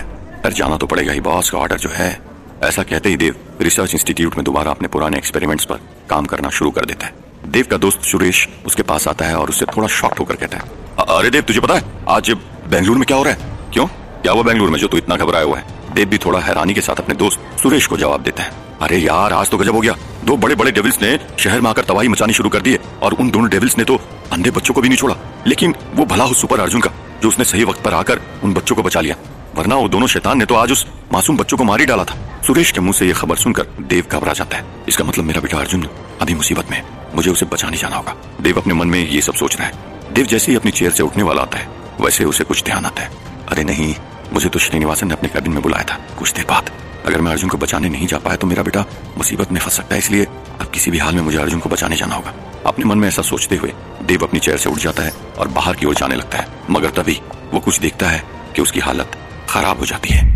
खैर जाना तो पड़ेगा ही, बॉस का ऑर्डर जो है। ऐसा कहते ही देव रिसर्च इंस्टीट्यूट में दोबारा अपने पुराने एक्सपेरिमेंट्स पर काम करना शुरू कर देता है। देव का दोस्त सुरेश उसके पास आता है और उससे थोड़ा शॉक्ड होकर कहता है, अरे देव तुझे पता है आज बेंगलुरु में क्या हो रहा है? क्यों, क्या हुआ बेंगलुरु में जो तू इतना घबराया हुआ है? देव भी थोड़ा हैरानी के साथ अपने दोस्त सुरेश को जवाब देता है, अरे यार आज तो गजब हो गया, दो बड़े बड़े डेविल्स ने शहर में आकर तबाही मचानी शुरू कर दी है और उन दोनों डेविल्स ने तो अंधे बच्चों को भी नहीं छोड़ा। लेकिन वो भला हो सुपर अर्जुन का जो उसने सही वक्त पर आकर उन बच्चों को बचा लिया, वरना वो दोनों शैतान ने तो आज उस मासूम बच्चों को मार ही डाला था। सुरेश के मुंह से यह खबर सुनकर देव घबरा जाता है। इसका मतलब मेरा बेटा अर्जुन अभी मुसीबत में है, मुझे उसे बचाने जाना होगा। देव अपने मन में ये सब सोच रहा है। देव जैसे ही अपनी चेयर से उठने वाला आता है वैसे उसे कुछ ध्यान आता है, अरे नहीं, मुझे तो श्रीनिवासन ने अपने कैबिन में बुलाया था कुछ देर बाद। अगर मैं अर्जुन को बचाने नहीं जा पाया तो मेरा बेटा मुसीबत में फंस सकता है, इसलिए अब किसी भी हाल में मुझे अर्जुन को बचाने जाना होगा। अपने मन में ऐसा सोचते हुए देव अपनी चेयर से उठ जाता है और बाहर की ओर जाने लगता है, मगर तभी वो कुछ देखता है कि उसकी हालत खराब हो जाती है।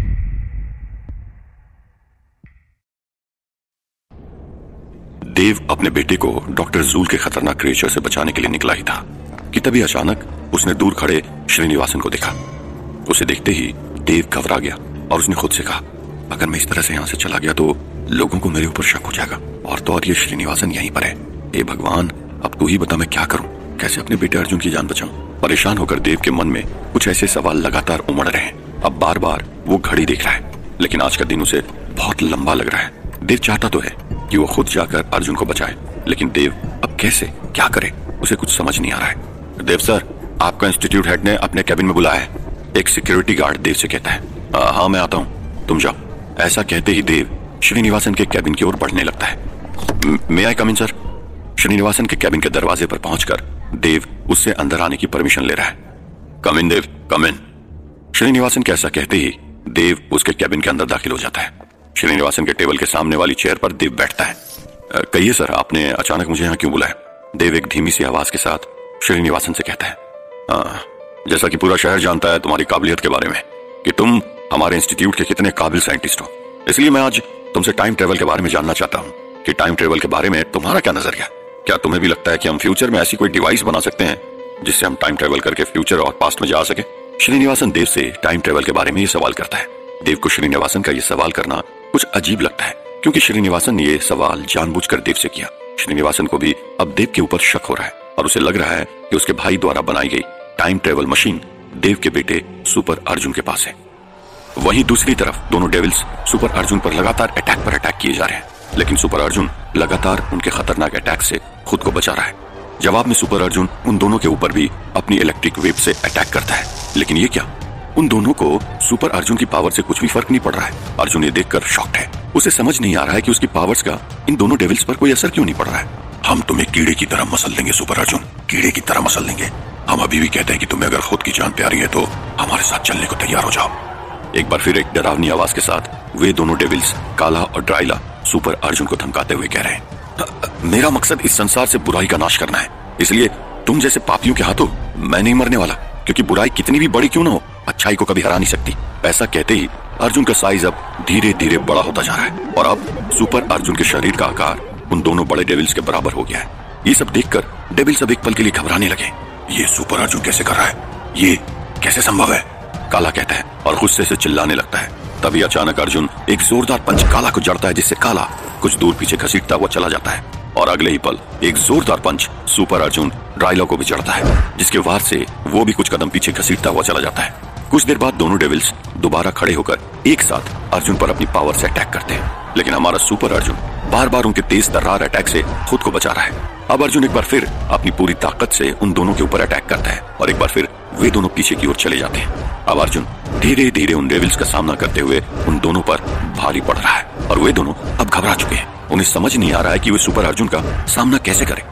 देव अपने बेटे को डॉक्टर जूल के खतरनाक क्रिएचर से बचाने के लिए निकला ही था कि तभी अचानक उसने दूर खड़े श्रीनिवासन को देखा। उसे देखते ही देव घबरा गया और उसने खुद से कहा, अगर मैं इस तरह से यहाँ से चला गया तो लोगों को मेरे ऊपर शक हो जाएगा, और तो और ये श्रीनिवासन यहीं पर है। हे भगवान, अब तू ही बता मैं क्या करूं, कैसे अपने बेटे अर्जुन की जान बचाऊं। परेशान होकर देव के मन में कुछ ऐसे सवाल लगातार उमड़ रहे हैं। अब बार बार वो घड़ी देख रहा है, लेकिन आज का दिन उसे बहुत लंबा लग रहा है। देव चाहता तो है कि वो खुद जाकर अर्जुन को बचाए, लेकिन देव अब कैसे क्या करे उसे कुछ समझ नहीं आ रहा है। देव सर, आपका इंस्टीट्यूट हेड ने अपने कैबिन में बुलाया है, एक सिक्योरिटी गार्ड देव से कहता है। हाँ मैं आता हूँ, तुम जाओ। ऐसा कहते ही देव श्रीनिवासन के कैबिन की ओर बढ़ने लगता है। मे आई कम इन सर? श्रीनिवासन के कैबिन के दरवाजे पर पहुंचकर देव उससे अंदर आने की परमिशन ले रहा है। कम इन देव, कम इन। श्रीनिवासन के ऐसा कहते ही देव उसके कैबिन के अंदर दाखिल हो जाता है। श्रीनिवासन के टेबल के सामने वाली चेयर पर देव बैठता है। कहिए सर, आपने अचानक मुझे यहाँ क्यों बुलाया? देव एक धीमी सी आवाज के साथ श्रीनिवासन से कहता है, जैसा कि पूरा शहर जानता है तुम्हारी काबिलियत के बारे में कि तुम हमारे इंस्टीट्यूट के कितने काबिल साइंटिस्ट हो, इसलिए मैं आज तुमसे टाइम ट्रेवल के बारे में जानना चाहता हूँ कि टाइम ट्रेवल के बारे में तुम्हारा क्या नजरिया? क्या तुम्हें भी लगता है कि हम फ्यूचर में ऐसी कोई डिवाइस बना सकते हैं जिससे हम टाइम ट्रेवल करके फ्यूचर और पास्ट में जा सके? श्रीनिवासन देव से टाइम ट्रेवल के बारे में ये सवाल करता है। देव को श्रीनिवासन का ये सवाल करना कुछ अजीब लगता है, क्योंकि श्रीनिवासन ने ये सवाल जानबूझकर देव से किया। श्रीनिवासन को भी अब देव के ऊपर शक हो रहा है और उसे लग रहा है कि उसके भाई द्वारा बनाई गई टाइम ट्रेवल मशीन देव के बेटे सुपर अर्जुन के पास है। वहीं दूसरी तरफ दोनों डेविल्स सुपर अर्जुन पर लगातार अटैक किए जा रहे हैं, लेकिन सुपर अर्जुन लगातार उनके खतरनाक अटैक से खुद को बचा रहा है। जवाब में सुपर अर्जुन उन दोनों के ऊपर भी अपनी इलेक्ट्रिक वेव से अटैक करता है, लेकिन ये क्या, उन दोनों को सुपर अर्जुन की पावर से कुछ भी फर्क नहीं पड़ रहा है। अर्जुन ये देखकर शॉक्ड है। उसे समझ नहीं आ रहा है कि उसकी पावर्स का इन दोनों डेविल्स पर कोई असर क्यों नहीं पड़ रहा है। हम तुम्हें कीड़े की तरह मसल लेंगे सुपर अर्जुन, कीड़े की तरह मसल लेंगे। हम अभी भी कहते हैं कि तुम्हें अगर खुद की जान प्यारी है तो हमारे साथ चलने को तैयार हो जाओ। एक बार फिर एक डरावनी आवाज के साथ वे दोनों डेविल्स काला और ड्राइला सुपर अर्जुन को धमकाते हुए कह रहे हैं, मेरा मकसद इस संसार से बुराई का नाश करना है, इसलिए तुम जैसे पापियों के हाथों मैं नहीं मरने वाला, क्योंकि बुराई कितनी भी बड़ी क्यों ना हो अच्छाई को कभी हरा नहीं सकती। ऐसा कहते ही अर्जुन का साइज अब धीरे धीरे बड़ा होता जा रहा है और अब सुपर अर्जुन के शरीर का आकार उन दोनों बड़े डेविल्स के बराबर हो गया है। ये सब देखकर डेविल्स अब एक पल के लिए घबराने लगे। ये सुपर अर्जुन कैसे कर रहा है, ये कैसे संभव है? काला कहता है और गुस्से से चिल्लाने लगता है। तभी अचानक अर्जुन एक जोरदार पंच काला को जड़ता है, जिससे काला कुछ दूर पीछे घसीटता हुआ चला जाता है और अगले ही पल एक जोरदार पंच सुपर अर्जुन ड्राइला को भी जड़ता है, जिसके वार से वो भी कुछ कदम पीछे घसीटता हुआ चला जाता है। कुछ देर बाद दोनों डेविल्स दोबारा खड़े होकर एक साथ अर्जुन पर अपनी पावर से अटैक करते हैं, लेकिन हमारा सुपर अर्जुन बार बार उनके तेज तर्रार अटैक से खुद को बचा रहा है। अब अर्जुन एक बार फिर अपनी पूरी ताकत से उन दोनों के ऊपर अटैक करता है और एक बार फिर वे दोनों पीछे की ओर चले जाते हैं। अब अर्जुन धीरे धीरे उन डेविल्स का सामना करते हुए उन दोनों पर भारी पड़ रहा है और वे दोनों अब घबरा चुके हैं। उन्हें समझ नहीं आ रहा है कि वे सुपर अर्जुन का सामना कैसे करें।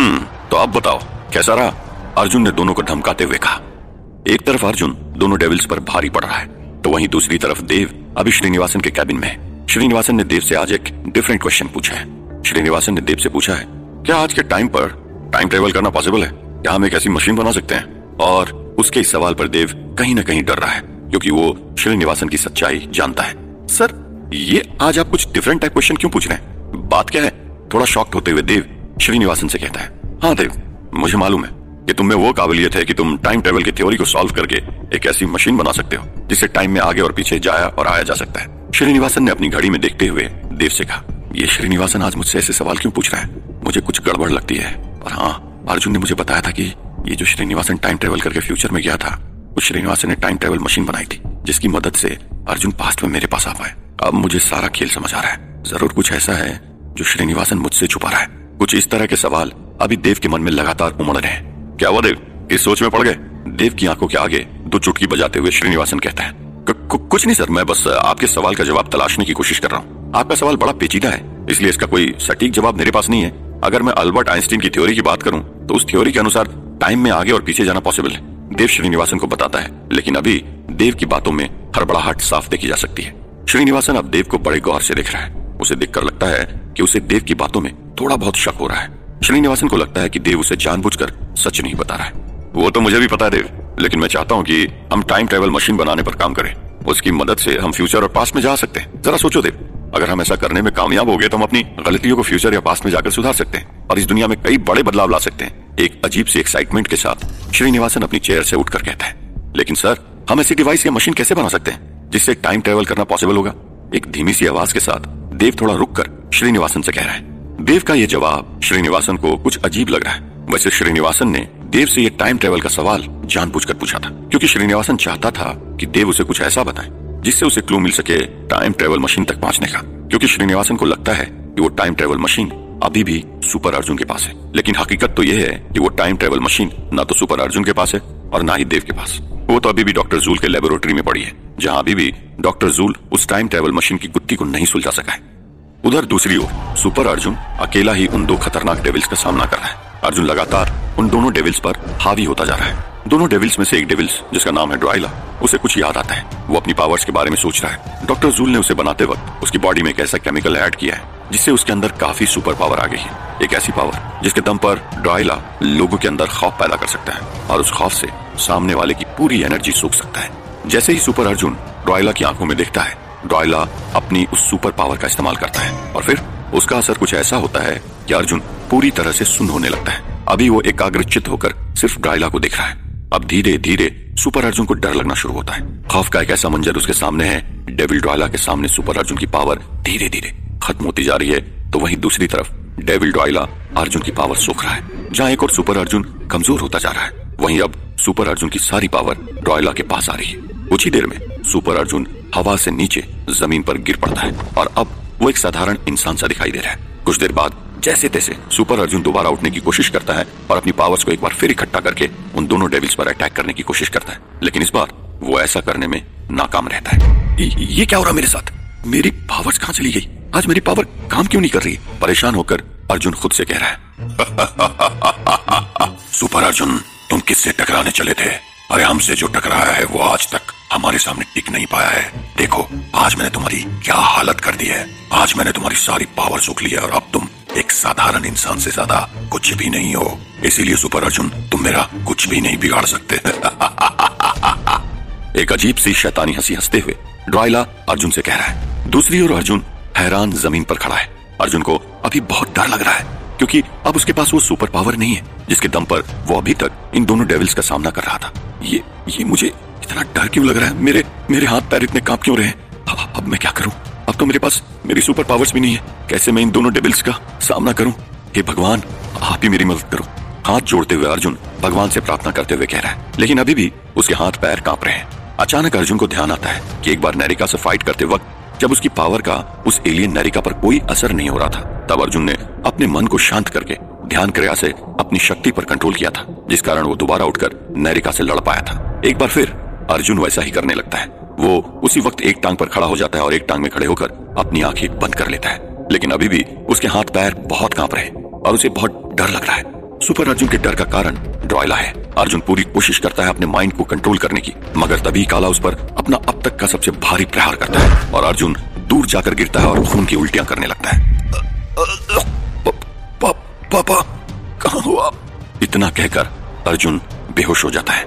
तो अब बताओ कैसा रहा? अर्जुन ने दोनों को धमकाते हुए कहा। एक तरफ अर्जुन दोनों डेविल्स पर भारी पड़ रहा है, तो वहीं दूसरी तरफ देव अभी श्रीनिवासन के कैबिन में है। श्रीनिवासन ने देव से आज एक डिफरेंट क्वेश्चन पूछा है। श्रीनिवासन ने देव से पूछा है, क्या आज के टाइम पर टाइम ट्रेवल करना पॉसिबल है? क्या हम एक ऐसी मशीन बना सकते हैं? और उसके इस सवाल पर देव कहीं ना कहीं डर रहा है, क्योंकि वो श्रीनिवासन की सच्चाई जानता है। सर, ये आज आप कुछ डिफरेंट टाइप क्वेश्चन क्यों पूछ रहे हैं? बात क्या है? थोड़ा शॉक्ड होते हुए देव श्रीनिवासन से कहता है, हाँ देव, मुझे मालूम है कि तुम में वो काबिलियत है कि तुम टाइम ट्रेवल की थ्योरी को सॉल्व करके एक ऐसी मशीन बना सकते हो जिससे टाइम में आगे और पीछे जाया और आया जा सकता है। श्रीनिवासन ने अपनी घड़ी में देखते हुए देव से कहा, ये श्रीनिवासन आज मुझसे ऐसे सवाल क्यों पूछ रहा है? मुझे कुछ गड़बड़ लगती है। और हाँ, अर्जुन ने मुझे बताया था कि ये जो श्रीनिवासन टाइम ट्रेवल करके फ्यूचर में गया था, उस श्रीनिवासन ने टाइम ट्रेवल मशीन बनाई थी जिसकी मदद से अर्जुन पास्ट में मेरे पास आ पाए। अब मुझे सारा खेल समझ आ रहा है। जरूर कुछ ऐसा है जो श्रीनिवासन मुझसे छुपा रहा है। कुछ इस तरह के सवाल अभी देव के मन में लगातार उमड़ रहे हैं। क्या हुआ देव, इस सोच में पड़ गए? देव की आंखों के आगे दो चुटकी बजाते हुए श्रीनिवासन कहता है, कुछ नहीं सर, मैं बस आपके सवाल का जवाब तलाशने की कोशिश कर रहा हूँ। आपका सवाल बड़ा पेचीदा है, इसलिए इसका कोई सटीक जवाब मेरे पास नहीं है। अगर मैं अल्बर्ट आइंस्टीन की थ्योरी की बात करूं तो उस थ्योरी के अनुसार टाइम में आगे और पीछे जाना पॉसिबल है। देव श्रीनिवासन को बताता है, लेकिन अभी देव की बातों में हड़बड़ाहट साफ देखी जा सकती है। श्रीनिवासन अब देव को बड़े गौर से देख रहा है। उसे देखकर लगता है कि उसे देव की बातों में थोड़ा बहुत शक हो रहा है। श्रीनिवासन को लगता है कि देव उसे जानबूझकर सच नहीं बता रहा है। वो तो मुझे भी पता है देव, लेकिन मैं चाहता हूँ कि हम टाइम ट्रेवल मशीन बनाने पर काम करें। उसकी मदद से हम फ्यूचर और पास्ट में जा सकते हैं। जरा सोचो देव, अगर हम ऐसा करने में कामयाब हो गए तो हम अपनी गलतियों को फ्यूचर या पास्ट में जाकर सुधार सकते हैं और इस दुनिया में कई बड़े बदलाव ला सकते हैं। एक अजीब सी एक्साइटमेंट के साथ श्रीनिवासन अपनी चेयर से उठकर कहता है, लेकिन सर, हम ऐसी डिवाइस या मशीन कैसे बना सकते हैं जिससे टाइम ट्रेवल करना पॉसिबल होगा? एक धीमी सी आवाज के साथ देव थोड़ा रुककर श्रीनिवासन से कह रहा है। देव का यह जवाब श्रीनिवासन को कुछ अजीब लग रहा है। वैसे श्रीनिवासन ने देव से ये टाइम ट्रेवल का सवाल जानबूझकर पूछा था, क्योंकि श्रीनिवासन चाहता था कि देव उसे कुछ ऐसा बताए जिससे उसे क्लू मिल सके टाइम ट्रेवल मशीन तक पहुंचने का। क्योंकि श्रीनिवासन को लगता है कि वो टाइम ट्रेवल मशीन अभी भी सुपर अर्जुन के पास है, लेकिन हकीकत तो यह है कि वो टाइम ट्रेवल मशीन ना तो सुपर अर्जुन के पास है और ना ही देव के पास। वो तो अभी भी डॉक्टर जूल के लेबोरेटरी में पड़ी है, जहां अभी भी डॉक्टर जूल उस टाइम ट्रेवल मशीन की गुत्थी को नहीं सुलझा सका है। उधर दूसरी ओर सुपर अर्जुन अकेला ही उन दो खतरनाक डेविल्स का सामना कर रहा है। अर्जुन लगातार उन दोनों डेविल्स पर हावी होता जा रहा है। दोनों डेविल्स में से एक डेविल्स, जिसका नाम है ड्राइला, उसे कुछ याद आता है। वो अपनी पावर्स के बारे में सोच रहा है। डॉक्टर जूल ने उसे बनाते वक्त उसकी बॉडी में एक ऐसा केमिकल ऐड किया है जिससे उसके अंदर काफी सुपर पावर आ गई है। एक ऐसी पावर जिसके दम पर ड्राइला लोगों के अंदर खौफ पैदा कर सकता है और उस खौफ से सामने वाले की पूरी एनर्जी सूख सकता है। जैसे ही सुपर अर्जुन ड्राइला की आंखों में देखता है, ड्राइला अपनी उस सुपर पावर का इस्तेमाल करता है और फिर उसका असर कुछ ऐसा होता है कि अर्जुन पूरी तरह से सुन्न होने लगता है। अभी वो एकाग्रचित्त होकर सिर्फ ड्राइला को देख रहा है। अब धीरे धीरे सुपर अर्जुन को डर लगना शुरू होता है। खौफ का एक ऐसा मंजर उसके सामने है। डेविल ड्राइला के सामने सुपर अर्जुन की पावर धीरे धीरे खत्म होती जा रही है, तो वहीं दूसरी तरफ डेविल ड्राइला अर्जुन की पावर सोख रहा है। जहाँ एक और सुपर अर्जुन कमजोर होता जा रहा है, वहीं अब सुपर अर्जुन की सारी पावर ड्राइला के पास आ रही है। कुछ ही देर में सुपर अर्जुन हवा से नीचे जमीन पर गिर पड़ता है और अब वो एक साधारण इंसान सा दिखाई दे रहा है। कुछ देर बाद जैसे तैसे सुपर अर्जुन दोबारा उठने की कोशिश करता है और अपनी पावर्स को एक बार फिर इकट्ठा करके उन दोनों डेविल्स पर अटैक करने की कोशिश करता है, लेकिन इस बार वो ऐसा करने में नाकाम रहता है। ये क्या हो रहा मेरे साथ? मेरी पावर्स कहाँ चली गई? आज मेरी पावर काम क्यों नहीं कर रही? परेशान होकर अर्जुन खुद से कह रहा है। सुपर अर्जुन, तुम किससे टकराने चले थे? अरे हमसे जो टकराया है वो आज तक हमारे सामने टिक नहीं पाया है। देखो, आज मैंने तुम्हारी क्या हालत कर दी है। आज मैंने तुम्हारी सारी पावर सूख ली है और अब तुम एक साधारण इंसान से ज्यादा कुछ भी नहीं हो। इसीलिए सुपर अर्जुन, तुम मेरा कुछ भी नहीं बिगाड़ सकते। एक अजीब सी शैतानी हंसी हंसते हुए ड्राइला अर्जुन से कह रहा है। दूसरी ओर अर्जुन हैरान जमीन पर खड़ा है। अर्जुन को अभी बहुत डर लग रहा है, क्योंकि अब उसके पास वो सुपर पावर नहीं है जिसके दम पर वो अभी तक इन दोनों डेविल्स का सामना कर रहा था। ये मुझे इतना डर क्यों लग रहा है? मेरे हाथ पैर इतने कांप क्यों रहे हैं? अब मैं क्या करूं? अब तो मेरे पास मेरी सुपर पावर्स भी नहीं है। कैसे मैं इन दोनों डेविल्स का सामना करूं? हे भगवान, आप ही मेरी मदद करो। हाथ जोड़ते हुए अर्जुन भगवान से प्रार्थना करते हुए कह रहा है, लेकिन अभी भी उसके हाथ पैर कांप रहे हैं। अचानक अर्जुन को ध्यान आता है कि एक बार नेरिका से फाइट करते वक्त जब उसकी पावर का उस एलियन नेरिका पर कोई असर नहीं हो रहा था, तब अर्जुन ने अपने मन को शांत करके ध्यान क्रिया से अपनी शक्ति पर कंट्रोल किया था, जिस कारण वो दोबारा उठकर नेरिका से लड़ पाया था। एक बार फिर अर्जुन वैसा ही करने लगता है। वो उसी वक्त एक टांग पर खड़ा हो जाता है और एक टांग में खड़े होकर अपनी आंखें बंद कर लेता है, लेकिन अभी भी उसके हाथ पैर बहुत कांप रहे और उसे बहुत डर लग रहा है। सुपर अर्जुन के डर का कारण ड्राइला है। अर्जुन पूरी कोशिश करता है अपने माइंड को कंट्रोल करने की, मगर तभी काला उस पर अपना अब तक का सबसे भारी प्रहार करता है और अर्जुन दूर जाकर गिरता है और खून की उल्टियां करने लगता है। पापा, कहाँ हो आप? इतना कहकर अर्जुन बेहोश हो जाता है।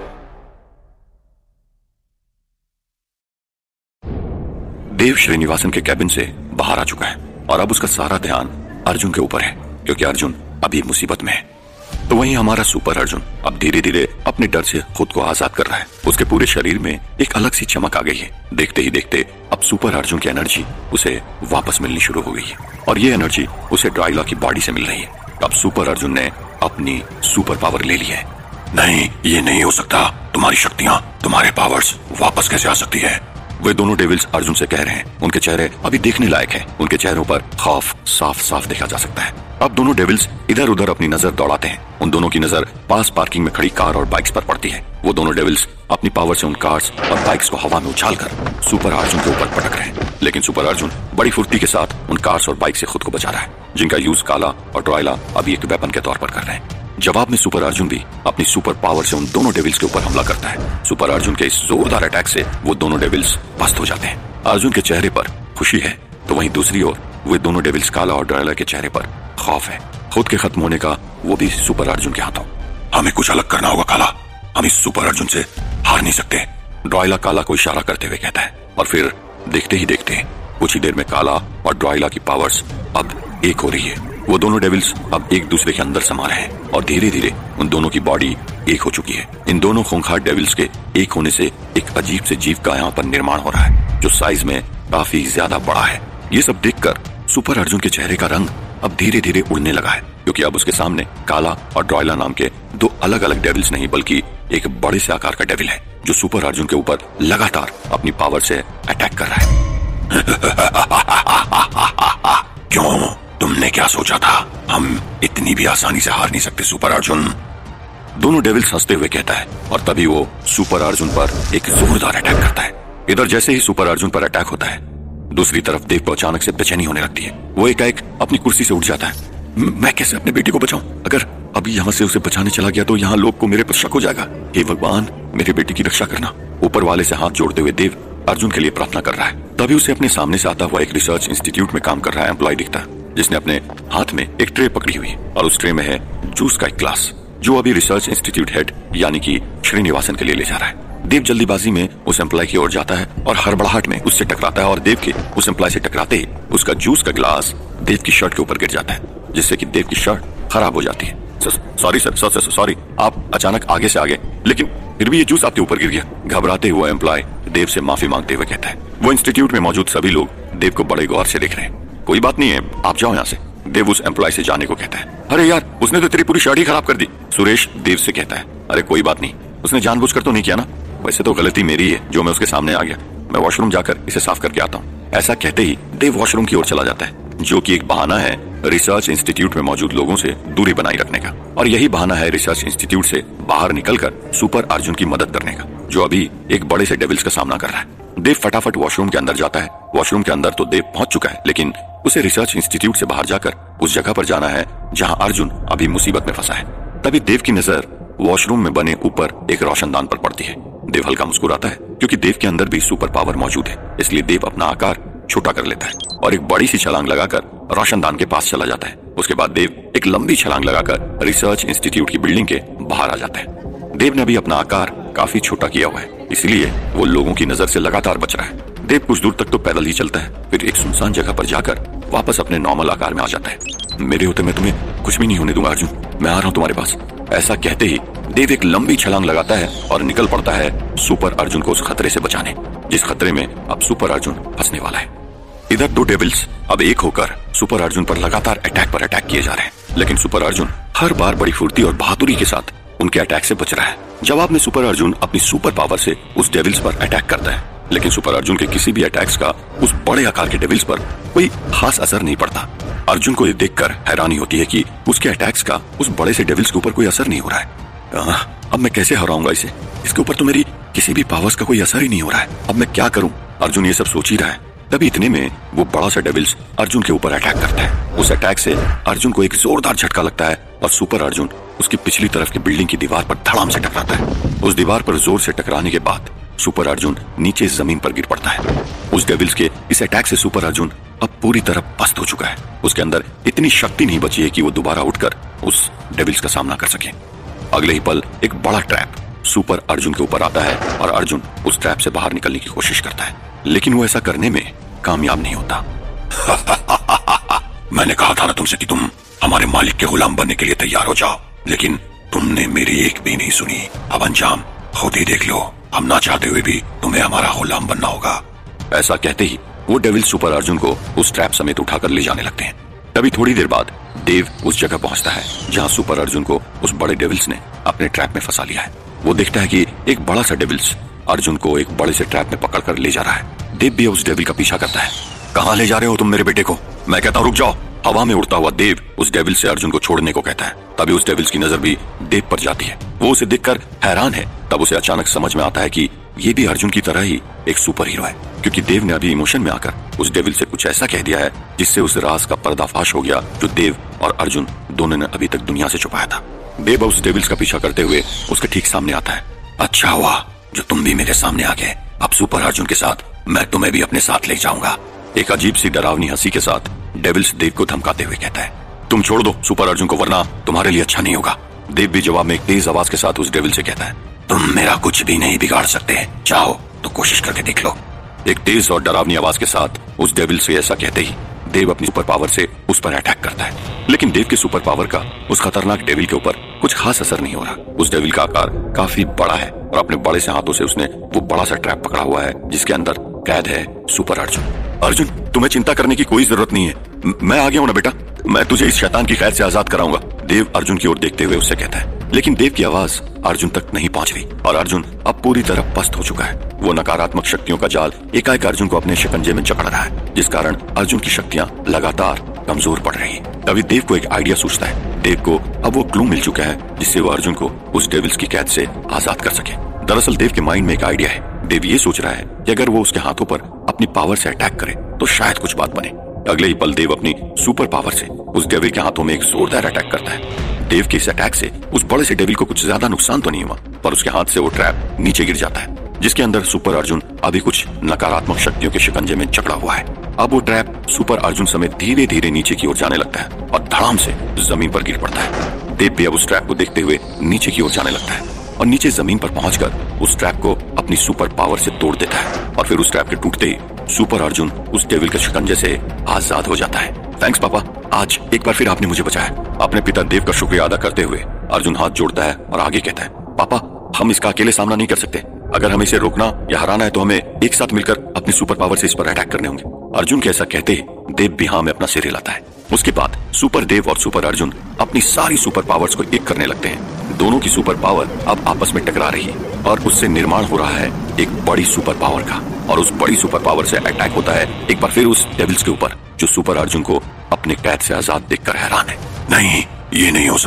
देव श्रीनिवासन के कैबिन से बाहर आ चुका है और अब उसका सारा ध्यान अर्जुन के ऊपर है, क्योंकि अर्जुन अभी मुसीबत में है। तो वहीं हमारा सुपर अर्जुन अब धीरे धीरे अपने डर से खुद को आजाद कर रहा है। उसके पूरे शरीर में एक अलग सी चमक आ गई है। देखते ही देखते अब सुपर अर्जुन की एनर्जी उसे वापस मिलनी शुरू हो गई है और ये एनर्जी उसे ड्राइला की बॉडी से मिल रही है। अब सुपर अर्जुन ने अपनी सुपर पावर ले ली है। नहीं, ये नहीं हो सकता। तुम्हारी शक्तियां, तुम्हारे पावर्स वापस कैसे आ सकती है? वे दोनों डेविल्स अर्जुन से कह रहे हैं। उनके चेहरे अभी देखने लायक हैं। उनके चेहरों पर खौफ साफ साफ देखा जा सकता है। अब दोनों डेविल्स इधर उधर अपनी नजर दौड़ाते हैं। उन दोनों की नजर पास पार्किंग में खड़ी कार और बाइक्स पर पड़ती है। वो दोनों डेविल्स अपनी पावर से उन कार्स और बाइक्स को हवा में उछालकर सुपर अर्जुन के ऊपर पटक रहे हैं। लेकिन सुपर अर्जुन बड़ी फुर्ती के साथ उन कार्स और बाइक से खुद को बचा रहा है, जिनका यूज काला और ड्राइला अभी एक वेपन के तौर पर कर रहे हैं। जवाब में सुपर अर्जुन भी अपनी सुपर पावर से उन दोनों डेविल्स के ऊपर हमला करता है। सुपर अर्जुन के इस जोरदार अटैक से वो दोनों डेविल्स पस्त हो जाते हैं। अर्जुन के चेहरे पर खुशी है, तो वहीं दूसरी ओर वे दोनों डेविल्स काला और ड्राइला के चेहरे पर खौफ है, खुद के खत्म होने का, वो भी सुपर अर्जुन के हाथों। हमें कुछ अलग करना होगा काला, हम इस सुपर अर्जुन से हार नहीं सकते, ड्राइला काला को इशारा करते हुए कहता है। और फिर देखते ही देखते कुछ ही देर में काला और ड्राइला की पावर्स अब एक हो रही है। वो दोनों डेविल्स अब एक दूसरे के अंदर समा रहे हैं और धीरे धीरे उन दोनों की बॉडी एक हो चुकी है। इन दोनों खूंखार डेविल्स के एक होने से एक अजीब से जीव का यहाँ पर निर्माण हो रहा है, जो साइज में काफी ज्यादा बड़ा है। ये सब देखकर सुपर अर्जुन के चेहरे का रंग अब धीरे धीरे उड़ने लगा है, क्योंकि अब उसके सामने काला और ड्राइला नाम के दो अलग अलग डेविल्स नहीं, बल्कि एक बड़े से आकार का डेविल है, जो सुपर अर्जुन के ऊपर लगातार अपनी पावर से अटैक कर रहा है। क्यों? तुमने क्या सोचा था? हम इतनी भी आसानी से हार नहीं सकते सुपर अर्जुन। दोनों डेविल्स हंसते हुए कहता है और तभी वो सुपर अर्जुन पर एक जोरदार अटैक करता है। इधर जैसे ही सुपर अर्जुन पर अटैक होता है, दूसरी तरफ देव को अचानक से बेचैनी होने लगती है। वो एकाएक अपनी कुर्सी से उठ जाता है। मैं कैसे अपने बेटे को बचाऊं? अगर अभी यहाँ से उसे बचाने चला गया तो यहाँ लोग को मेरे पर शक हो जाएगा। हे भगवान, मेरे बेटे की रक्षा करना। ऊपर वाले से हाथ जोड़ते हुए देव अर्जुन के लिए प्रार्थना कर रहा है। तभी उसे अपने सामने से आता हुआ एक रिसर्च इंस्टीट्यूट में काम कर रहा है एम्प्लॉय दिखता है, जिसने अपने हाथ में एक ट्रे पकड़ी हुई है और उस ट्रे में है जूस का एक ग्लास, जो अभी रिसर्च इंस्टीट्यूट हेड यानी कि श्रीनिवासन के लिए ले जा रहा है। देव जल्दीबाजी में उस एम्प्लॉय की ओर जाता है और हड़बड़ाहट में उससे टकराता है और देव के उस एम्प्लॉय से टकराते ही उसका जूस का ग्लास देव की शर्ट के ऊपर गिर जाता है, जिससे कि देव की शर्ट खराब हो जाती है। सॉरी सर, सॉरी, आप अचानक आगे से आ गए, लेकिन फिर भी ये जूस आपके ऊपर गिर गया। घबराते हुए एम्प्लॉय देव से माफी मांगते हुए कहता है। वो इंस्टीट्यूट में मौजूद सभी लोग देव को बड़े गौर से देख रहे हैं। कोई बात नहीं है, आप जाओ यहाँ से, देव उस एम्प्लॉय से जाने को कहता है। अरे यार, उसने तो तेरी पूरी शर्ट ही खराब कर दी, सुरेश देव से कहता है। अरे कोई बात नहीं, उसने जानबूझकर तो नहीं किया ना। वैसे तो गलती मेरी है जो मैं उसके सामने आ गया। मैं वॉशरूम जाकर इसे साफ करके आता हूँ। ऐसा कहते ही देव वॉशरूम की ओर चला जाता है, जो कि एक बहाना है रिसर्च इंस्टीट्यूट में मौजूद लोगों से दूरी बनाए रखने का। और यही बहाना है रिसर्च इंस्टीट्यूट से बाहर निकलकर सुपर अर्जुन की मदद करने का, जो अभी एक बड़े से डेविल्स का सामना कर रहा है। देव फटाफट वॉशरूम के अंदर जाता है। वॉशरूम के अंदर तो देव पहुंच चुका है, लेकिन उसे रिसर्च इंस्टीट्यूट से बाहर जाकर उस जगह पर जाना है जहां अर्जुन अभी मुसीबत में फंसा है। तभी देव की नजर वॉशरूम में बने ऊपर एक रोशनदान पर पड़ती है। देव हल्का मुस्कुराता है, क्योंकि देव के अंदर भी सुपर पावर मौजूद है, इसलिए देव अपना आकार छोटा कर लेता है और एक बड़ी सी छलांग लगाकर रोशनदान के पास चला जाता है। उसके बाद देव एक लंबी छलांग लगाकर रिसर्च इंस्टीट्यूट की बिल्डिंग के बाहर आ जाता है। देव ने भी अपना आकार काफी छोटा किया हुआ है, इसलिए वो लोगों की नजर से लगातार बच रहा है। देव कुछ दूर तक तो पैदल ही चलता है, फिर एक सुनसान जगह पर जाकर वापस अपने नॉर्मल आकार में आ जाता है। मेरे होते मैं तुम्हें कुछ भी नहीं होने दूंगा अर्जुन, मैं आ रहा हूँ तुम्हारे पास। ऐसा कहते ही देव एक लंबी छलांग लगाता है और निकल पड़ता है सुपर अर्जुन को उस खतरे से बचाने, जिस खतरे में अब सुपर अर्जुन फंसने वाला है। इधर दो डेविल्स अब एक होकर सुपर अर्जुन पर लगातार अटैक पर अटैक किए जा रहे हैं, लेकिन सुपर अर्जुन हर बार बड़ी फुर्ती और बहादुरी के साथ उनके अटैक से बच रहा है। जवाब में सुपर अर्जुन अपनी सुपर पावर से उस डेविल्स पर अटैक करता है, लेकिन सुपर अर्जुन के किसी भी अटैक्स का उस बड़े आकार के डेविल्स पर कोई खास असर नहीं पड़ता। अर्जुन को ये देखकर हैरानी होती है कि उसके अटैक्स का उस बड़े से डेविल्स के ऊपर कोई असर नहीं हो रहा है। अब मैं कैसे हराऊंगा इसे? इसके ऊपर तो मेरी किसी भी पावर्स का कोई असर ही नहीं हो रहा है। अब मैं क्या करूं? अर्जुन ये सब सोच ही रहा है। तभी इतने में वो बड़ा सा डेविल्स अर्जुन के ऊपर अटैक करता है। उस अटैक से अर्जुन को एक जोरदार झटका लगता है और सुपर अर्जुन उसकी पिछली तरफ की बिल्डिंग की दीवार पर धड़ाम से टकराता है। उस दीवार पर जोर से टकराने के बाद सुपर अर्जुन नीचे जमीन पर गिर पड़ता है। उस डेविल्स के इस अटैक से सुपर अर्जुन अब पूरी तरह पस्त हो चुका है। उसके अंदर इतनी शक्ति नहीं बची है कि वो दोबारा उठकर उस डेविल्स का सामना कर सके। अगले ही पल एक बड़ा ट्रैप सुपर अर्जुन के ऊपर आता है और अर्जुन उस ट्रैप से बाहर निकलने की कोशिश करता है, लेकिन वो ऐसा करने में कामयाब नहीं होता। मैंने कहा था ना तुमसे कि तुम हमारे मालिक के गुलाम बनने के लिए तैयार हो जाओ। लेकिन तुमने मेरी एक भी नहीं सुनी। अब अंजाम खुद ही देख लो। हम ना चाहते हुए भी तुम्हें हमारा गुलाम बनना होगा। ऐसा कहते ही वो डेविल सुपर अर्जुन को उस ट्रैप समेत उठाकर ले जाने लगते हैं। तभी थोड़ी देर बाद देव उस जगह पहुंचता है जहां सुपर अर्जुन को उस बड़े डेविल्स ने अपने ट्रैप में फंसा लिया है। वो देखता है कि एक बड़ा सा डेविल्स अर्जुन को एक बड़े से ट्रैप में पकड़कर ले जा रहा है। देव भी उस डेविल का पीछा करता है। कहां ले जा रहे हो तुम मेरे बेटे को? मैं कहता हूं रुक जाओ। हवा में उड़ता हुआ देव उस डेविल से अर्जुन को छोड़ने को कहता है। तभी उस डेविल्स की नजर भी देव पर जाती है। वो उसे देखकर हैरान है। तब उसे अचानक समझ में आता है कि ये भी अर्जुन की तरह ही एक सुपर हीरो है, क्योंकि देव ने अभी इमोशन में आकर उस डेविल से कुछ ऐसा कह दिया है जिससे उस राज का पर्दाफाश हो गया जो देव और अर्जुन दोनों ने अभी तक दुनिया से छुपाया था। देव उस डेविल्स का पीछा करते हुए उसके ठीक सामने आता है। अच्छा हुआ जो तुम भी मेरे सामने आ गए। अब सुपर अर्जुन के साथ मैं तुम्हें भी अपने साथ ले जाऊंगा। एक अजीब सी डरावनी हंसी के साथ डेविल्स देव को धमकाते हुए कहता है, तुम छोड़ दो सुपर अर्जुन को, वरना तुम्हारे लिए अच्छा नहीं होगा। देव भी जवाब में एक तेज आवाज के साथ उस डेविल से कहता है, तुम मेरा कुछ भी नहीं बिगाड़ सकते, चाहो तो कोशिश करके देख लो। एक तेज और डरावनी आवाज के साथ उस डेविल से ऐसा कहते ही देव अपनी सुपर पावर से उस पर अटैक करता है। लेकिन देव के सुपर पावर का उस खतरनाक डेविल के ऊपर कुछ खास असर नहीं हो रहा। उस डेविल का आकार काफी बड़ा है और अपने बड़े से हाथों से उसने वो बड़ा सा ट्रैप पकड़ा हुआ है जिसके अंदर कैद है सुपर अर्जुन। अर्जुन, तुम्हें चिंता करने की कोई जरूरत नहीं है। मैं आ गया हूं ना बेटा, मैं तुझे इस शैतान की कैद से आजाद कराऊंगा। देव अर्जुन की ओर देखते हुए उससे कहता है। लेकिन देव की आवाज अर्जुन तक नहीं पहुंच रही और अर्जुन अब पूरी तरह पस्त हो चुका है। वो नकारात्मक शक्तियों का जाल एकाएक अर्जुन को अपने शिकंजे में जकड़ रहा है, जिस कारण अर्जुन की शक्तियां लगातार कमजोर पड़ रही है। तभी देव को एक आइडिया सूझता है। देव को अब वो क्लू मिल चुका है जिससे वो अर्जुन को उस डेविल्स की कैद से आजाद कर सके। दरअसल देव के माइंड में एक आइडिया है। देव ये सोच रहा है कि अगर वो उसके हाथों पर अपनी पावर से अटैक करे तो शायद कुछ बात बने। अगले ही पल देव अपनी सुपर पावर से उस डेविल के हाथों में एक जोरदार अटैक करता है। देव के इस अटैक से उस बड़े से डेविल को कुछ ज्यादा नुकसान तो नहीं हुआ, पर उसके हाथ से वो ट्रैप नीचे गिर जाता है जिसके अंदर सुपर अर्जुन अभी कुछ नकारात्मक शक्तियों के शिकंजे में जकड़ा हुआ है। अब वो ट्रैप सुपर अर्जुन समेत धीरे धीरे नीचे की ओर जाने लगता है और धड़ाम से जमीन पर गिर पड़ता है। देव भी अब उस ट्रैप को देखते हुए नीचे की ओर जाने लगता है और नीचे जमीन पर पहुंचकर उस ट्रैप को अपनी सुपर पावर से तोड़ देता है और फिर उस ट्रैप के टूटते ही सुपर अर्जुन उस डेविल के शिकंजे से आजाद हो जाता है। थैंक्स पापा, आज एक बार फिर आपने मुझे बचाया। अपने पिता देव का शुक्रिया अदा करते हुए अर्जुन हाथ जोड़ता है और आगे कहता है, पापा हम इसका अकेले सामना नहीं कर सकते। अगर हमें इसे रोकना या हराना है तो हमें एक साथ मिलकर अपनी सुपर पावर से इस पर अटैक करने होंगे। अर्जुन के ऐसा कहते ही देव भी हाँ में अपना सिर हिलाता है। उसके बाद सुपर देव और सुपर अर्जुन अपनी सारी सुपर पावर्स को एक करने लगते हैं। दोनों की सुपर पावर अब आपस में टकरा रही है और उससे निर्माण हो रहा है एक बड़ी सुपर पावर का। और उस बड़ी सुपर पावर से अटैक होता है एक बार फिर उस डेविल्स के ऊपर जो सुपर अर्जुन को अपने कैद से आजाद देखकर हैरान है। नहीं, ये नहीं हो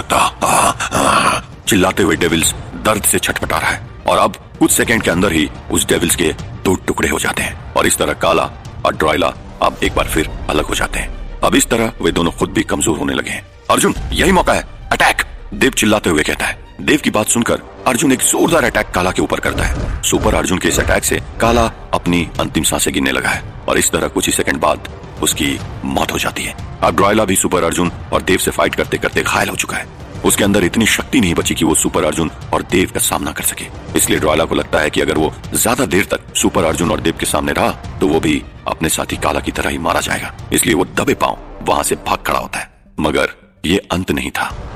सकता। चिल्लाते हुए डेविल्स दर्द से छटपटा रहा है और अब कुछ सेकंड के अंदर ही उस डेविल्स के 2 टुकड़े हो जाते हैं और इस तरह काला और ड्राइला अब एक बार फिर अलग हो जाते हैं। अब इस तरह वे दोनों खुद भी कमजोर होने लगे हैं। अर्जुन, यही मौका है, अटैक! देव चिल्लाते हुए कहता है। देव की बात सुनकर अर्जुन एक जोरदार अटैक काला के ऊपर करता है। सुपर अर्जुन के इस अटैक से काला अपनी अंतिम सांसें गिनने लगा है और इस तरह कुछ ही सेकंड बाद उसकी मौत हो जाती है। अब ड्राइला भी सुपर अर्जुन और देव से फाइट करते करते घायल हो चुका है। उसके अंदर इतनी शक्ति नहीं बची कि वो सुपर अर्जुन और देव का सामना कर सके। इसलिए ड्राइला को लगता है कि अगर वो ज्यादा देर तक सुपर अर्जुन और देव के सामने रहा तो वो भी अपने साथी काला की तरह ही मारा जाएगा। इसलिए वो दबे पांव वहां से भाग खड़ा होता है। मगर ये अंत नहीं था।